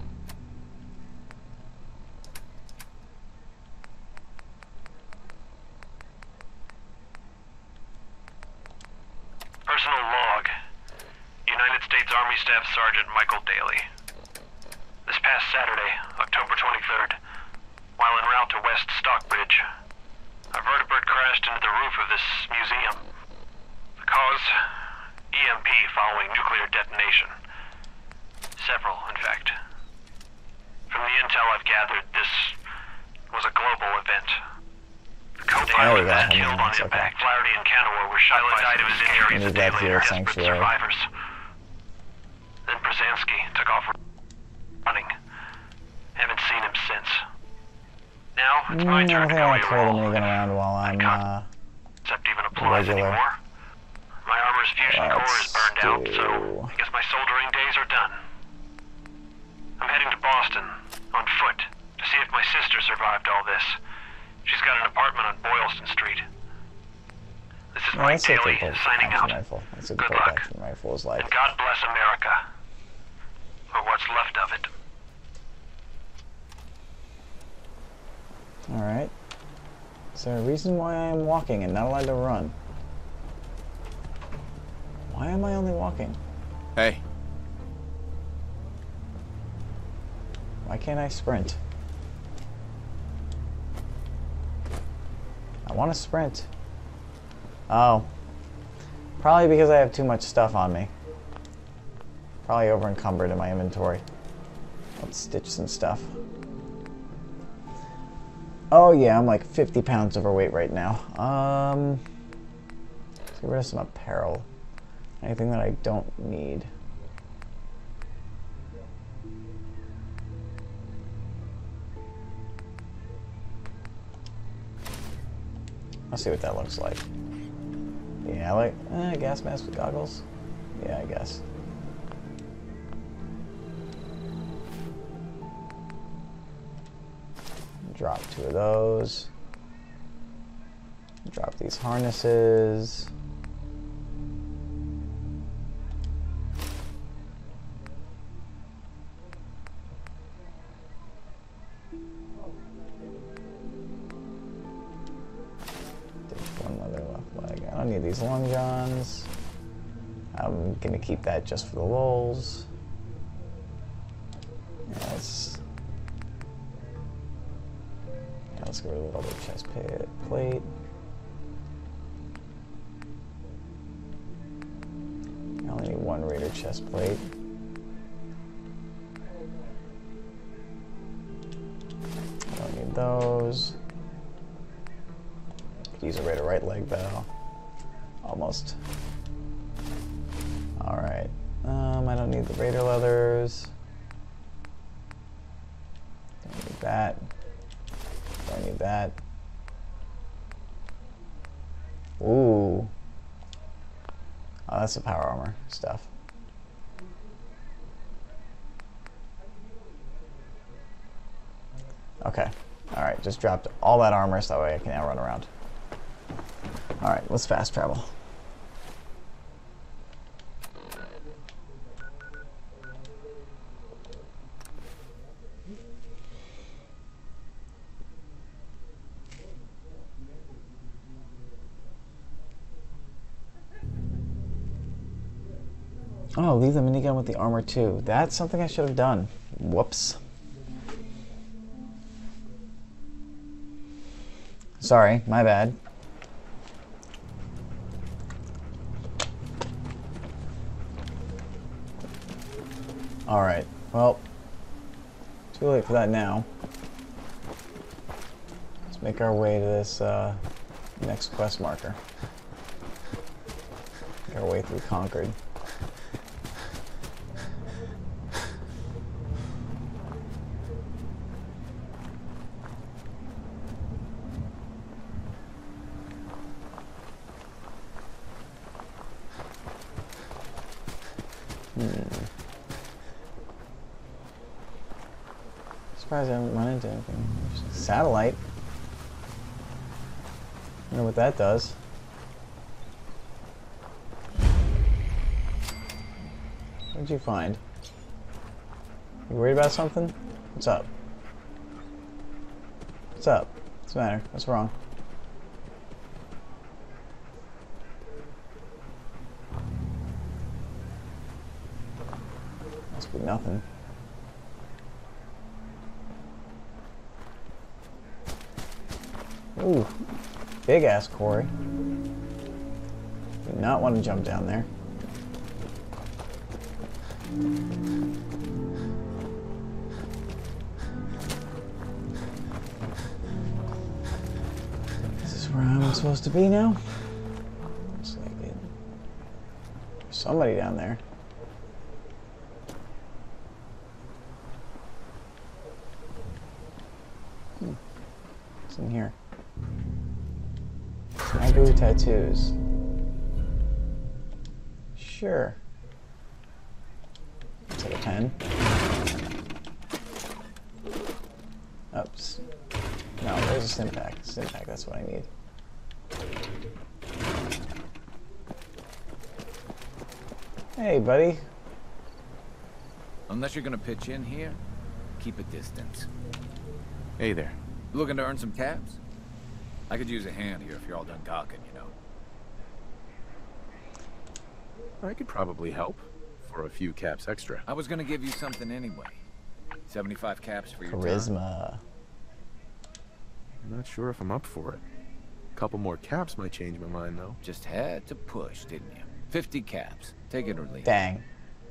Personal log. United States Army Staff Sergeant Michael Daly. This past Saturday, October twenty-third, while en route to West Stockbridge, a vertibird crashed into the roof of this museum. The cause? E M P following nuclear detonation. Several, in fact. From the intel I've gathered, this was a global event. The co-pilot was killed on impact. Flaherty and Canaway were shot by civilian areas a day later, desperate survivors. Then Brzezinski took off running. Haven't seen him since. Now, it's my Mm, turn to I go don't think I AWOL. want moving around while I'm uh, Except even applies regular. anymore. My armor's fusion Let's core is burned out, do- so I guess my soldering days are done. I'm heading to Boston, on foot, to see if my sister survived all this. She's got an apartment on Boylston Street. This is Oh, Mike that's a Daly, good signing action out. rifle. That's a Good good luck. action rifle is like. And God bless America. Or what's left of it. Alright. Is there a reason why I am walking and not allowed to run? Why am I only walking? Hey. Why can't I sprint? I want to sprint. Oh. Probably because I have too much stuff on me. Probably over encumbered in my inventory. Let's stitch some stuff. Oh yeah, I'm like fifty pounds overweight right now. Um, let's get rid of some apparel. Anything that I don't need. I'll see what that looks like. Yeah, like eh, gas mask with goggles. Yeah, I guess. Drop two of those. Drop these harnesses. I don't need these long johns. I'm gonna keep that just for the lulz. Yeah, let's, yeah, let's get rid of the other chest plate. I only need one Raider chest plate. I don't need those. Could use a Raider right leg though. Almost. Alright. Um, I don't need the Raider leathers. Don't need that. Don't need that. Ooh. Oh, that's the power armor stuff. Okay. Alright, just dropped all that armor so that way I can now run around. Alright, let's fast travel. Oh, leave the minigun with the armor too. That's something I should have done. Whoops. Sorry, my bad. Alright, well, too late for that now. Let's make our way to this uh, next quest marker. Make our way through Concord. Surprised I haven't run into anything. Satellite. I wonder what that does. What did you find? You worried about something? What's up? What's up? What's the matter? What's wrong? Must be nothing. Ooh, big ass quarry. Do not want to jump down there. Is this where I'm supposed to be now? Looks like it. There's somebody down there. Hmm. What's in here? Nagoo tattoos. Sure. Is that a pen? Oops. No, there's a stim pack. Stim pack, that's what I need. Hey, buddy. Unless you're gonna pitch in here, keep a distance. Hey there. Looking to earn some caps? I could use a hand here if you're all done gawking, you know. I could probably help for a few caps extra. I was gonna give you something anyway. seventy-five caps for your time. Charisma. I'm not sure if I'm up for it. A couple more caps might change my mind, though. Just had to push, didn't you? fifty caps. Take it or leave it. Dang.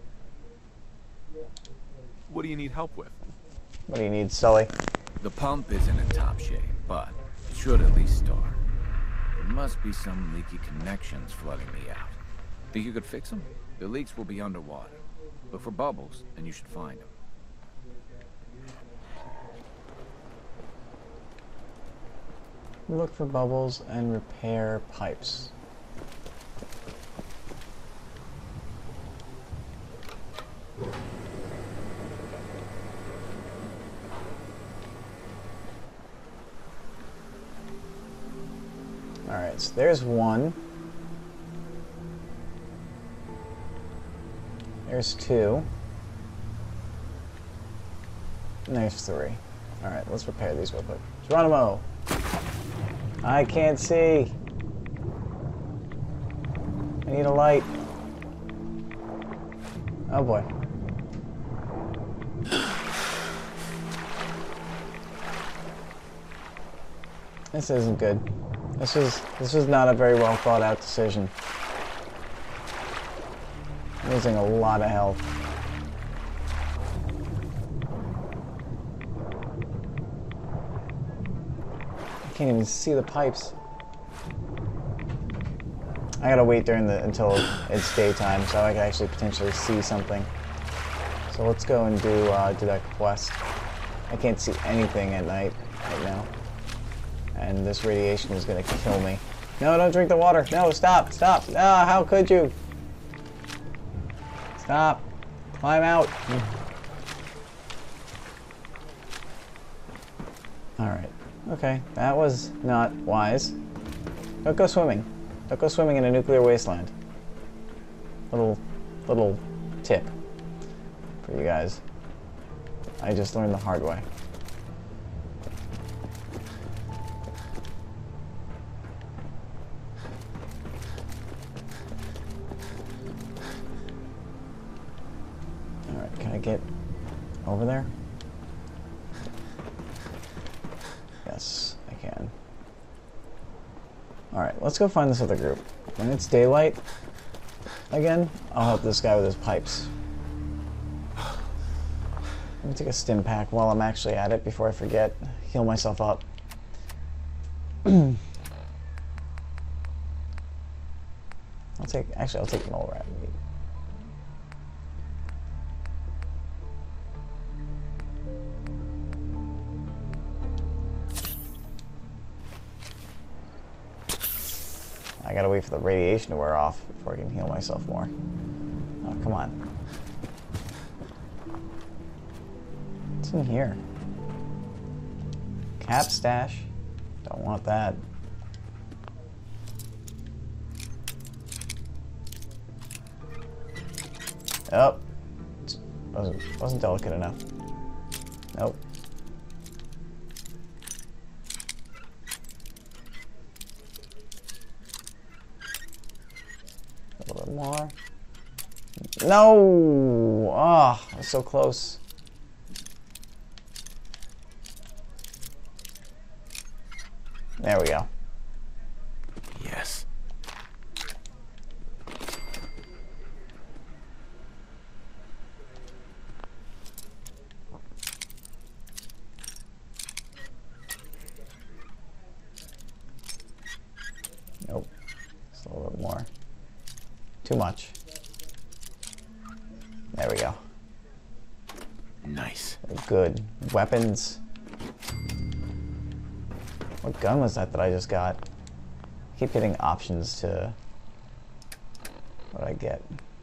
What do you need help with? What do you need, Sully? The pump isn't in top shape, but it should at least start. There must be some leaky connections flooding me out. Think you could fix them? The leaks will be underwater. Look for bubbles, and you should find them. Look for bubbles and repair pipes. Alright, so there's one. There's two. And there's three. Alright, let's repair these real quick. Geronimo! I can't see! I need a light. Oh boy. This isn't good. This was this was not a very well thought out decision. I'm losing a lot of health. I can't even see the pipes. I gotta wait during the until it's daytime so I can actually potentially see something. So let's go and do uh, do that quest. I can't see anything at night right now. And this radiation is gonna kill me. No, don't drink the water. No, stop, stop. Ah, how could you? Stop. Climb out. Alright. Okay, that was not wise. Don't go swimming. Don't go swimming in a nuclear wasteland. Little, little tip for you guys. I just learned the hard way. Alright, can I get over there? Yes, I can. Alright, let's go find this other group. When it's daylight again, I'll help this guy with his pipes. Let me take a stim pack while I'm actually at it before I forget. Heal myself up. I'll take, actually I'll take mole rat meat. I gotta wait for the radiation to wear off before I can heal myself more. Oh, come on. What's in here? Cap stash. Don't want that. Oh. Wasn't, wasn't delicate enough. Nope. A little bit more. No! Ah, oh, I was so close. There we go. Yes. Nope. Just a little bit more. Too much. There we go. Nice. Good. Weapons. What gun was that that I just got? I keep getting options to what I get.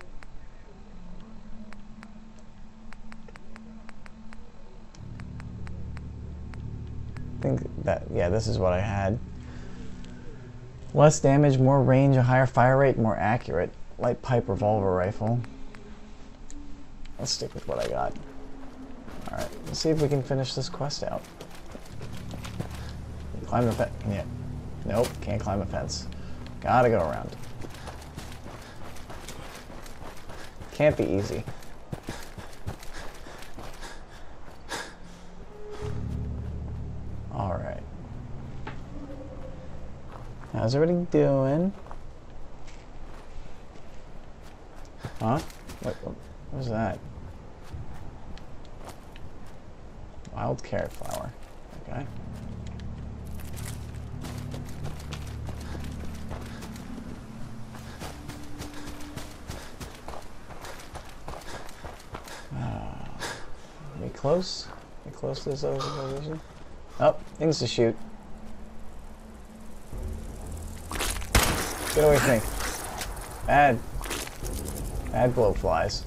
I think that, yeah, this is what I had. Less damage, more range, a higher fire rate, more accurate. Light pipe revolver rifle. Let's stick with what I got. Alright, let's see if we can finish this quest out. Climb the fence. Yeah. Nope, can't climb a fence. Gotta go around. Can't be easy. How's everybody doing? Huh? What, what was that? Wild carrot flower. Okay. Uh, we close? We close to this other position? Oh, things to shoot. Get away from me. Bad. Bad blowflies.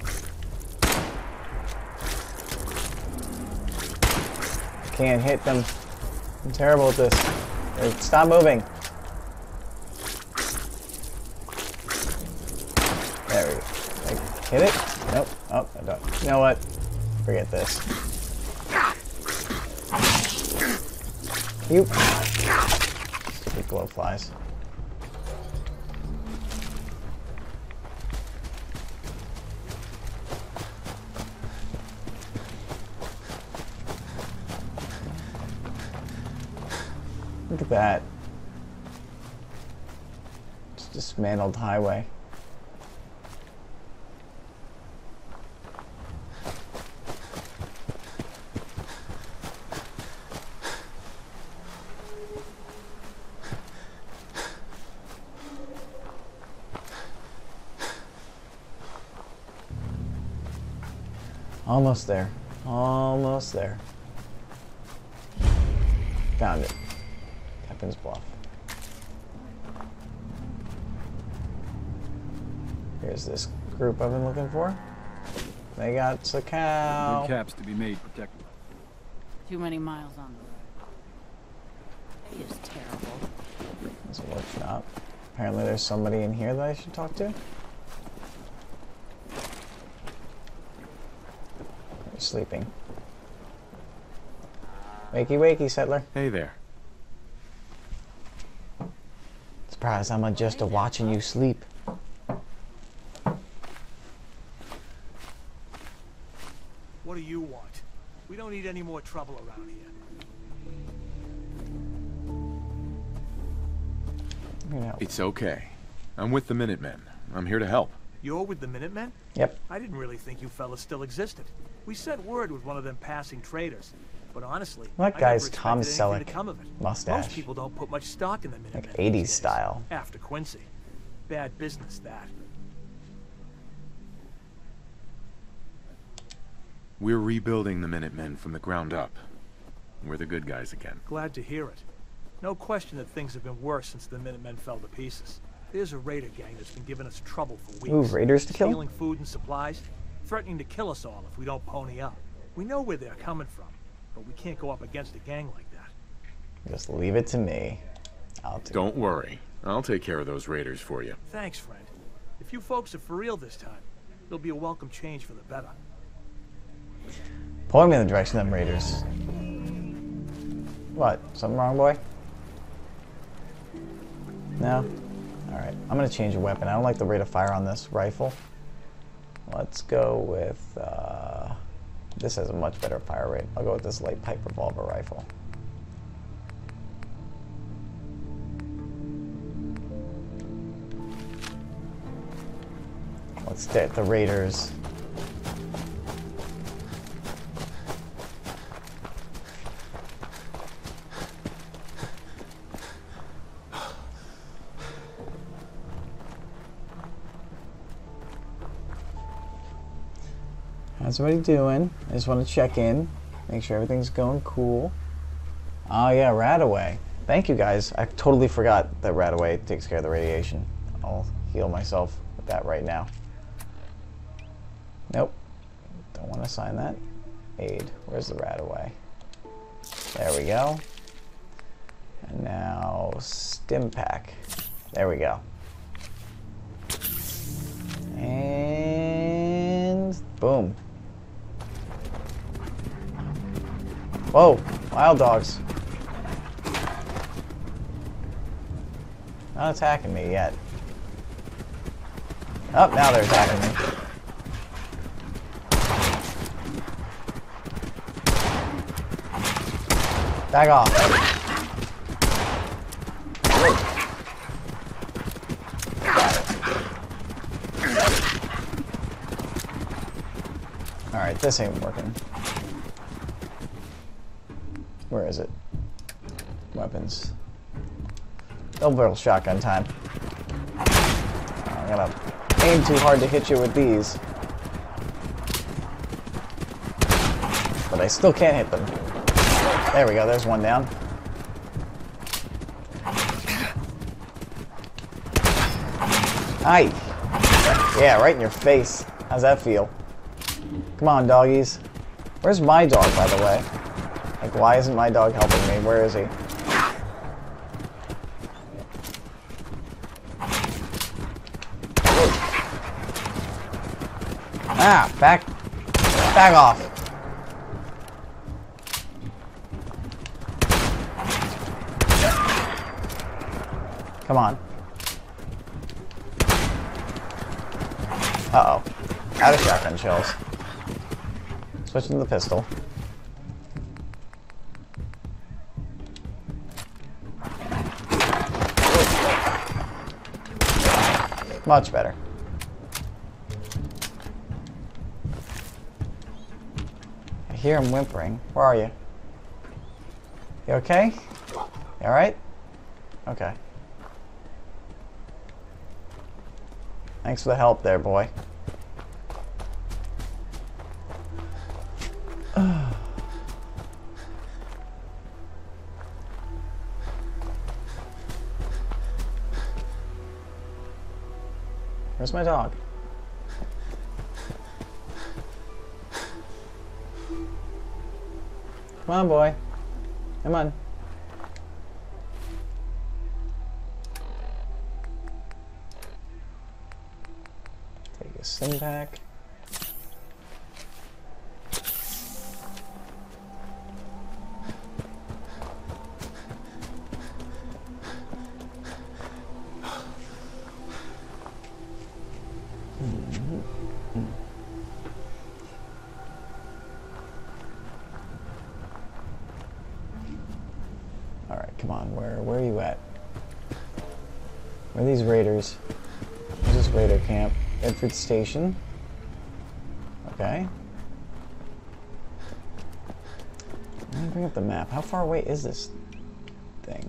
Can't hit them. I'm terrible at this. Wait, stop moving. There we go. Like, hit it? Nope. Oh, I don't. You know what? Forget this. You. Stupid blowflies. Look at that. It's a dismantled highway. Almost there. Almost there. Found it. Captain's Bluff. Here's this group I've been looking for. They got a cow. Good caps to be made, protected. Too many miles on the road. It is terrible. There's a workshop. Apparently there's somebody in here that I should talk to. You're sleeping. Wakey wakey, settler. Hey there. Surprised I'm just a watching you sleep. What do you want? We don't need any more trouble around here. You know. It's okay. I'm with the Minutemen. I'm here to help. You're with the Minutemen? Yep. I didn't really think you fellas still existed. We sent word with one of them passing traders. But honestly, that I guy's never Tom expected anything Selleck to come of it. mustache. Most people don't put much stock in the Minutemen. Like eighties these days. style. After Quincy. Bad business, that. We're rebuilding the Minutemen from the ground up. We're the good guys again. Glad to hear it. No question that things have been worse since the Minutemen fell to pieces. There's a raider gang that's been giving us trouble for weeks. Ooh, raiders to kill? Stealing food and supplies, threatening to kill us all if we don't pony up. We know where they're coming from, but we can't go up against a gang like that. Just leave it to me. I'll do Don't worry. I'll take care of those raiders for you. Thanks, friend. If you folks are for real this time, it'll be a welcome change for the better. Point me in the direction of them raiders. What? Something wrong, boy? No? Alright. I'm gonna change a weapon. I don't like the rate of fire on this rifle. Let's go with, uh... this has a much better fire rate. I'll go with this light pipe revolver rifle. Let's start the raiders. How's everybody doing? I just want to check in, make sure everything's going cool. Oh yeah, Radaway. Thank you guys. I totally forgot that Radaway takes care of the radiation. I'll heal myself with that right now. Nope. Don't want to sign that. Aid. Where's the Radaway? There we go. And now Stim Pack. There we go. And boom. Whoa, wild dogs. Not attacking me yet. Oh, now they're attacking me. Back off. Alright, this ain't working. Where is it? Weapons. Double barrel shotgun time. Oh, I'm gonna aim too hard to hit you with these. But I still can't hit them. There we go, there's one down. Aye. Yeah, right in your face. How's that feel? Come on, doggies. Where's my dog, by the way? Like, why isn't my dog helping me? Where is he? Ah, back, back off. Come on. Uh-oh. Out of shotgun shells. Switching to the pistol. Much better. I hear him whimpering. Where are you? You okay? You alright? Okay. Thanks for the help there, boy. Where's my dog? Come on, boy. Come on. Take a stim pack. Alright, come on, where where are you at? Where are these raiders? Where's this raider camp? Bedford Station. Okay. Let me bring up the map. How far away is this thing?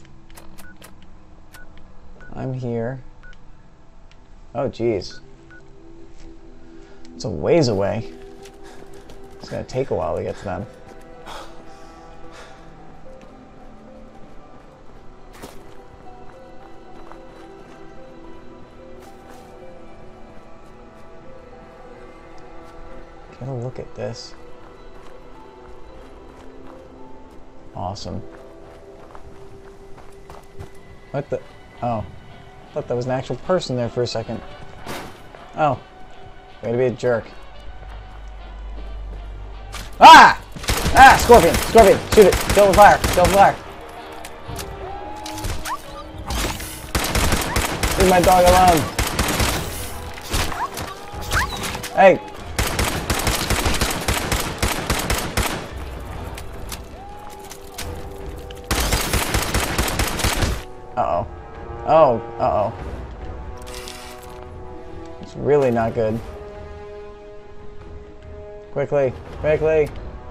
I'm here. Oh, geez. It's a ways away. It's gonna take a while to get to them. Get a look at this. Awesome. What the? Oh. I thought that was an actual person there for a second. Oh. Way to be a jerk. Ah! Ah! Scorpion! Scorpion! Shoot it! Kill the fire! Kill the fire! Leave my dog alone! Hey! Uh-oh. Oh, uh-oh. It's really not good. Quickly, quickly.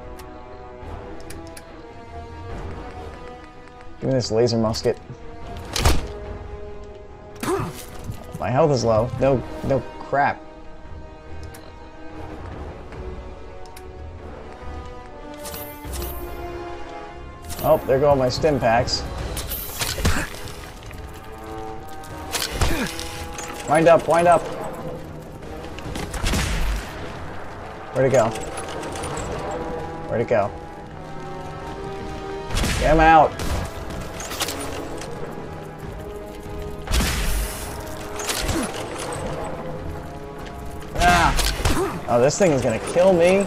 Give me this laser musket. My health is low. No, no crap. Oh, there go all my stim packs. Wind up, wind up. Where'd it go? Where'd it go? Get him out. Ah. Oh, this thing is gonna kill me.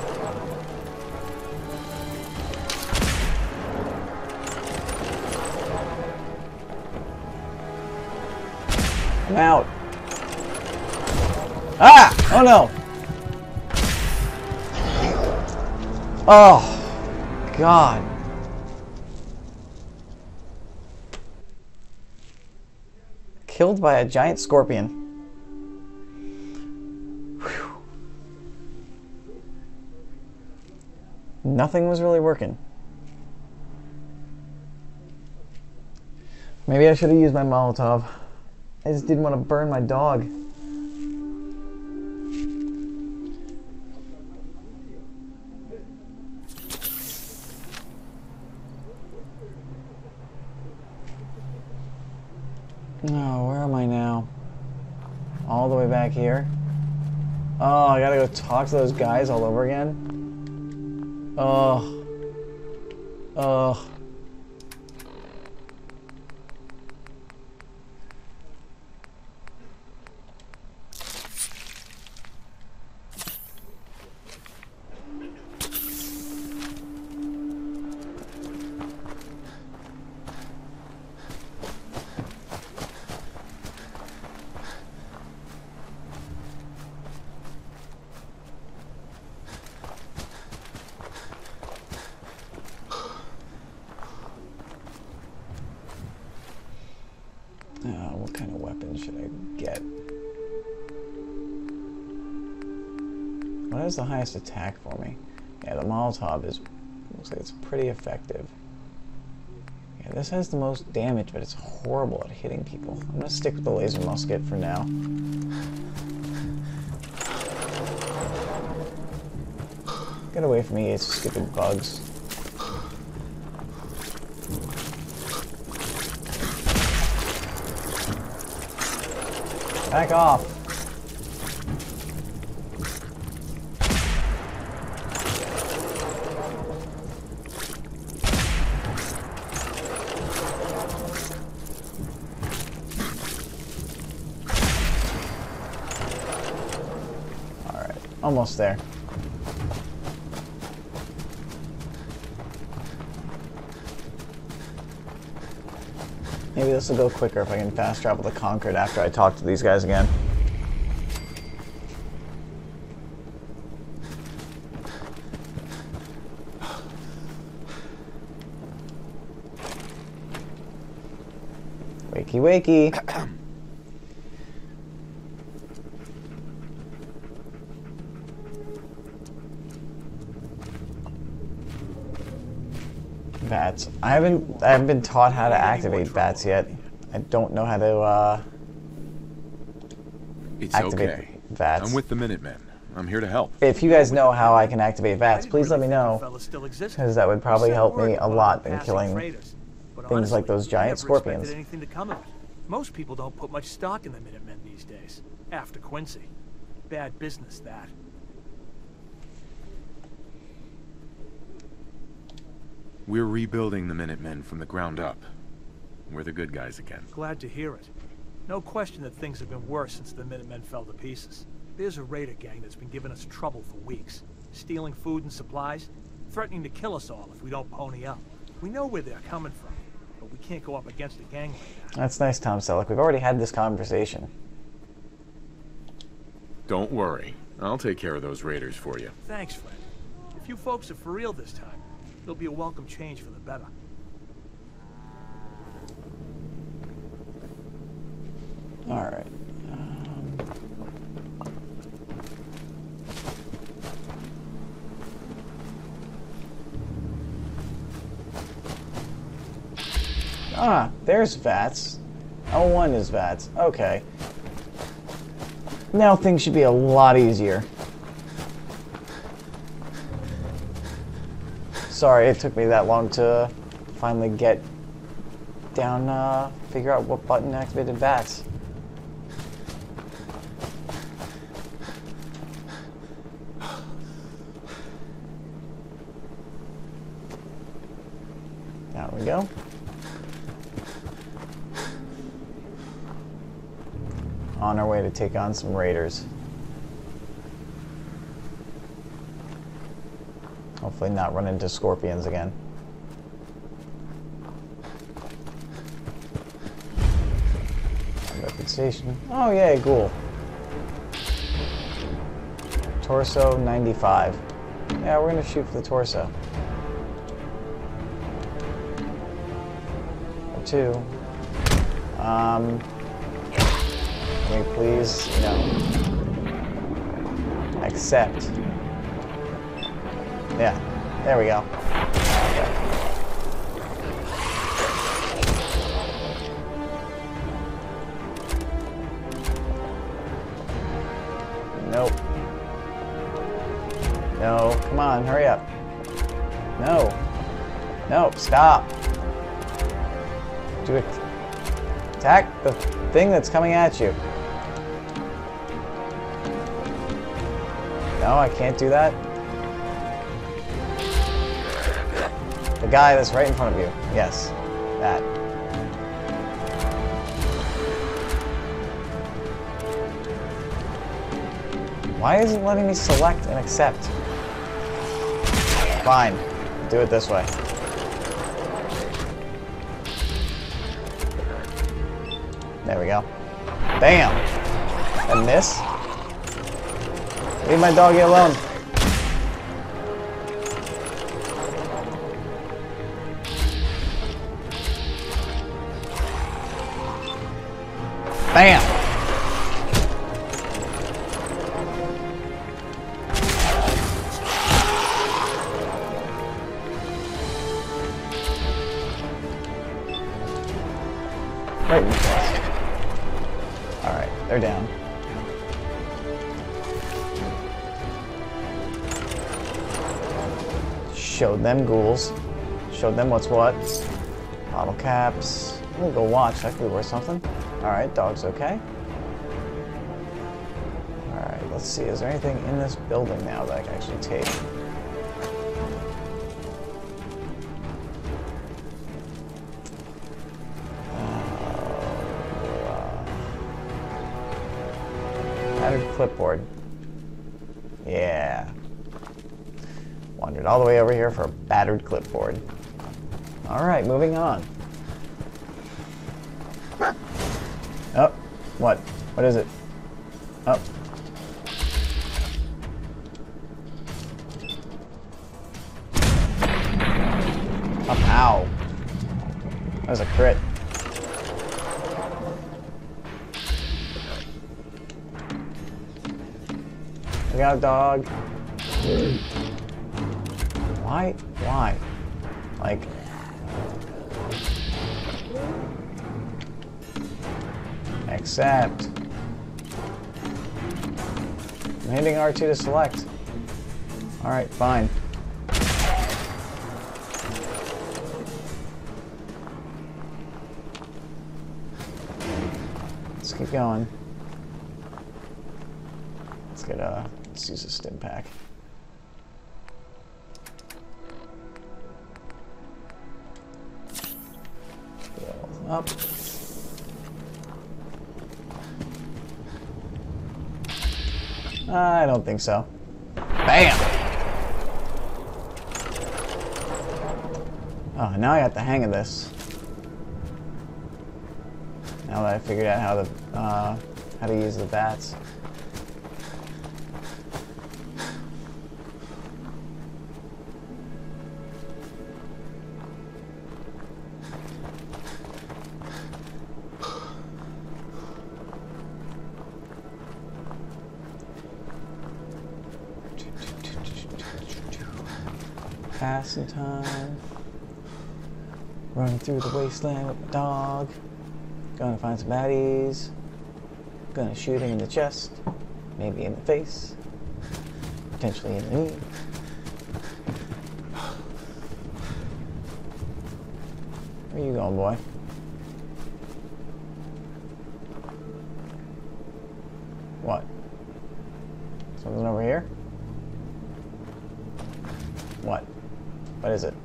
I'm out. Ah! Oh no! Oh, God. Killed by a giant scorpion. Whew. nothing was really working. Maybe I should have used my Molotov. I just didn't want to burn my dog. Oh, where am I now? All the way back here? Oh, I gotta go talk to those guys all over again? Oh. Oh. Uh, what kind of weapon should I get? What has the highest attack for me? Yeah, the Molotov is, looks like it's pretty effective. Yeah, this has the most damage, but it's horrible at hitting people. I'm gonna stick with the laser musket for now. Get away from me, you stupid bugs. Back off. All right, almost there. Maybe this will go quicker if I can fast travel to Concord after I talk to these guys again. Wakey, wakey. Bats. I haven't I haven't been taught how to activate bats yet. I don't know how to uh It's activate okay. bats. I'm with the Minutemen. I'm here to help. If you guys know how I can activate bats, please let me know, because that would probably help me a lot in killing things like those giant scorpions. Anything to come of it. Most people don't put much stock in the Minutemen these days. After Quincy. Bad business, that. We're rebuilding the Minutemen from the ground up. We're the good guys again. Glad to hear it. No question that things have been worse since the Minutemen fell to pieces. There's a raider gang that's been giving us trouble for weeks. Stealing food and supplies, threatening to kill us all if we don't pony up. We know where they're coming from, but we can't go up against a gang like that. That's nice, Tom Selleck. We've already had this conversation. Don't worry. I'll take care of those raiders for you. Thanks, Fred. If you folks are for real this time, it'll be a welcome change for the better. All right. Um, ah, there's VATS. L one is VATS. Okay. Now things should be a lot easier. Sorry it took me that long to finally get down, uh, figure out what button activated VATS. There we go. On our way to take on some raiders. Hopefully not run into scorpions again. Weapon station. Oh yay, ghoul. Torso ninety-five. Yeah, we're gonna shoot for the torso. Or two. Um, can we please, no. Accept. Yeah. There we go. Nope. No, come on, hurry up. No. No, stop. Do it. Attack the thing that's coming at you. No, I can't do that. The guy that's right in front of you. Yes, that. Why isn't it letting me select and accept? Fine. Do it this way. There we go. Bam! A miss? Leave my doggy alone. Bam! Right in the chest. Alright, they're down. Showed them ghouls. Showed them what's what. Bottle caps. I'm gonna go watch. That could be worth something. Alright, dog's okay. Alright, let's see. Is there anything in this building now that I can actually take? Battered clipboard. Yeah. Wandered all the way over here for a battered clipboard. Alright, moving on. Oh, what? What is it? Oh. Oh, ow. That was a crit. We got a dog. Why? Why? Like... Accept. I'm hitting R two to select. Alright, fine. Let's keep going. Let's get a... Let's use a stim pack. Fill up. I don't think so. Bam! Oh, now I got the hang of this. Now that I figured out how to uh, how to use the bats. Passing time. Running through the wasteland with the dog. Gonna find some baddies. Gonna shoot him in the chest. Maybe in the face. Potentially in the knee. Where you going, boy? What? Something over here? What? What is it?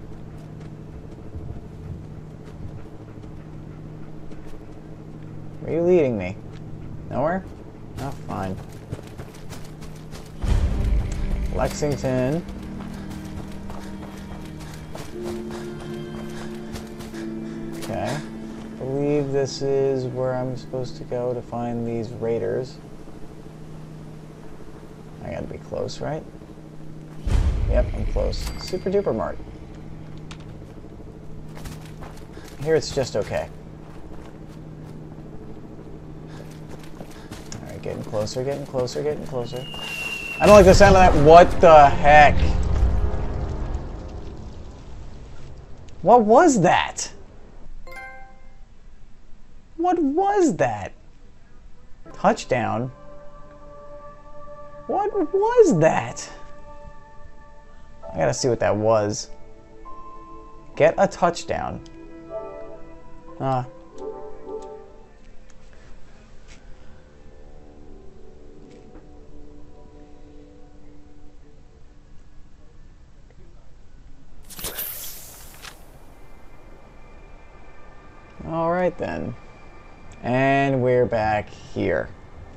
Where are you leading me? Nowhere? Oh, fine. Lexington. Okay. I believe this is where I'm supposed to go to find these raiders. I gotta be close, right? Yep, I'm close. Super Duper Mart. Here it's just okay. Alright, getting closer, getting closer, getting closer. I don't like the sound of that. What the heck? What was that? What was that? Touchdown? What was that? I gotta see what that was. Get a touchdown. Ah. All right then. And we're back here.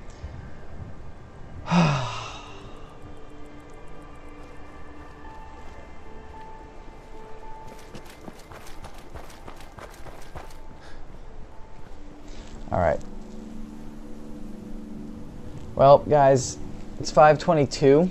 All right. Well, guys, it's five twenty-two.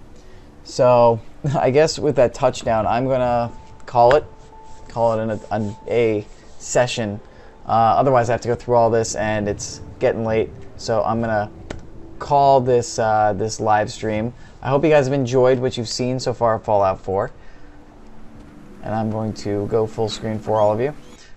So I guess with that touchdown, I'm gonna call it, call it an, an, a session. Uh, otherwise, I have to go through all this, and it's getting late. So I'm gonna call this uh, this live stream. I hope you guys have enjoyed what you've seen so far of Fallout four. And I'm going to go full screen for all of you.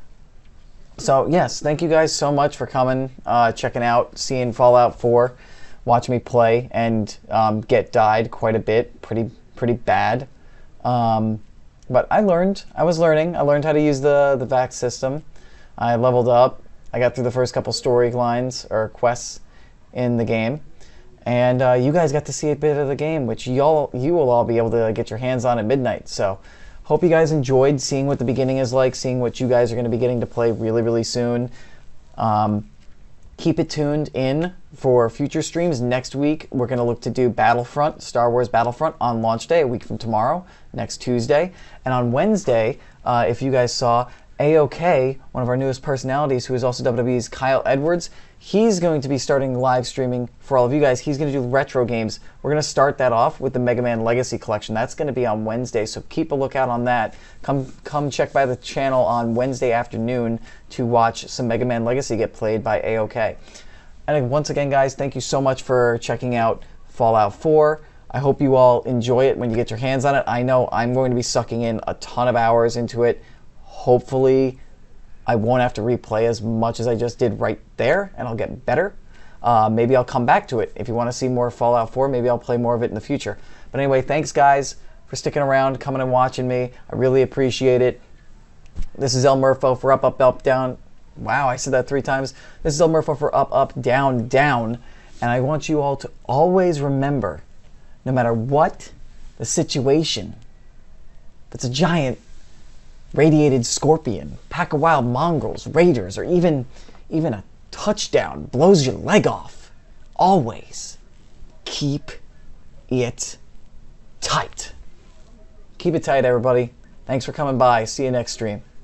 So yes, thank you guys so much for coming, uh, checking out, seeing Fallout four, watching me play and um, get died quite a bit, pretty pretty bad. Um, but I learned, I was learning. I learned how to use the the V A X system. I leveled up. I got through the first couple storylines or quests in the game, and uh, you guys got to see a bit of the game, which y'all you will all be able to get your hands on at midnight. So. Hope you guys enjoyed seeing what the beginning is like, seeing what you guys are going to be getting to play really, really soon. Um, keep it tuned in for future streams. Next week, we're going to look to do Battlefront, Star Wars Battlefront on launch day, a week from tomorrow, next Tuesday. And on Wednesday, uh, if you guys saw, A O K, one of our newest personalities, who is also W W E's Kyle Edwards, he's going to be starting live streaming for all of you guys. He's going to do retro games. We're going to start that off with the Mega Man Legacy Collection. That's going to be on Wednesday, so keep a lookout on that. Come come check by the channel on Wednesday afternoon to watch some Mega Man Legacy get played by A O K. And once again, guys, thank you so much for checking out Fallout four. I hope you all enjoy it when you get your hands on it. I know I'm going to be sucking in a ton of hours into it. Hopefully, I won't have to replay as much as I just did right there, and I'll get better. Uh, maybe I'll come back to it. If you want to see more Fallout four, maybe I'll play more of it in the future. But anyway, thanks guys for sticking around, coming and watching me. I really appreciate it. This is El Murpho for Up, Up, Up, Down. Wow, I said that three times. This is El Murpho for Up, Up, Down, Down. And I want you all to always remember, no matter what the situation, if it's a giant radiated scorpion, pack of wild mongrels, raiders, or even even a touchdown blows your leg off, always keep it tight. Keep it tight, everybody. Thanks for coming by. See you next stream.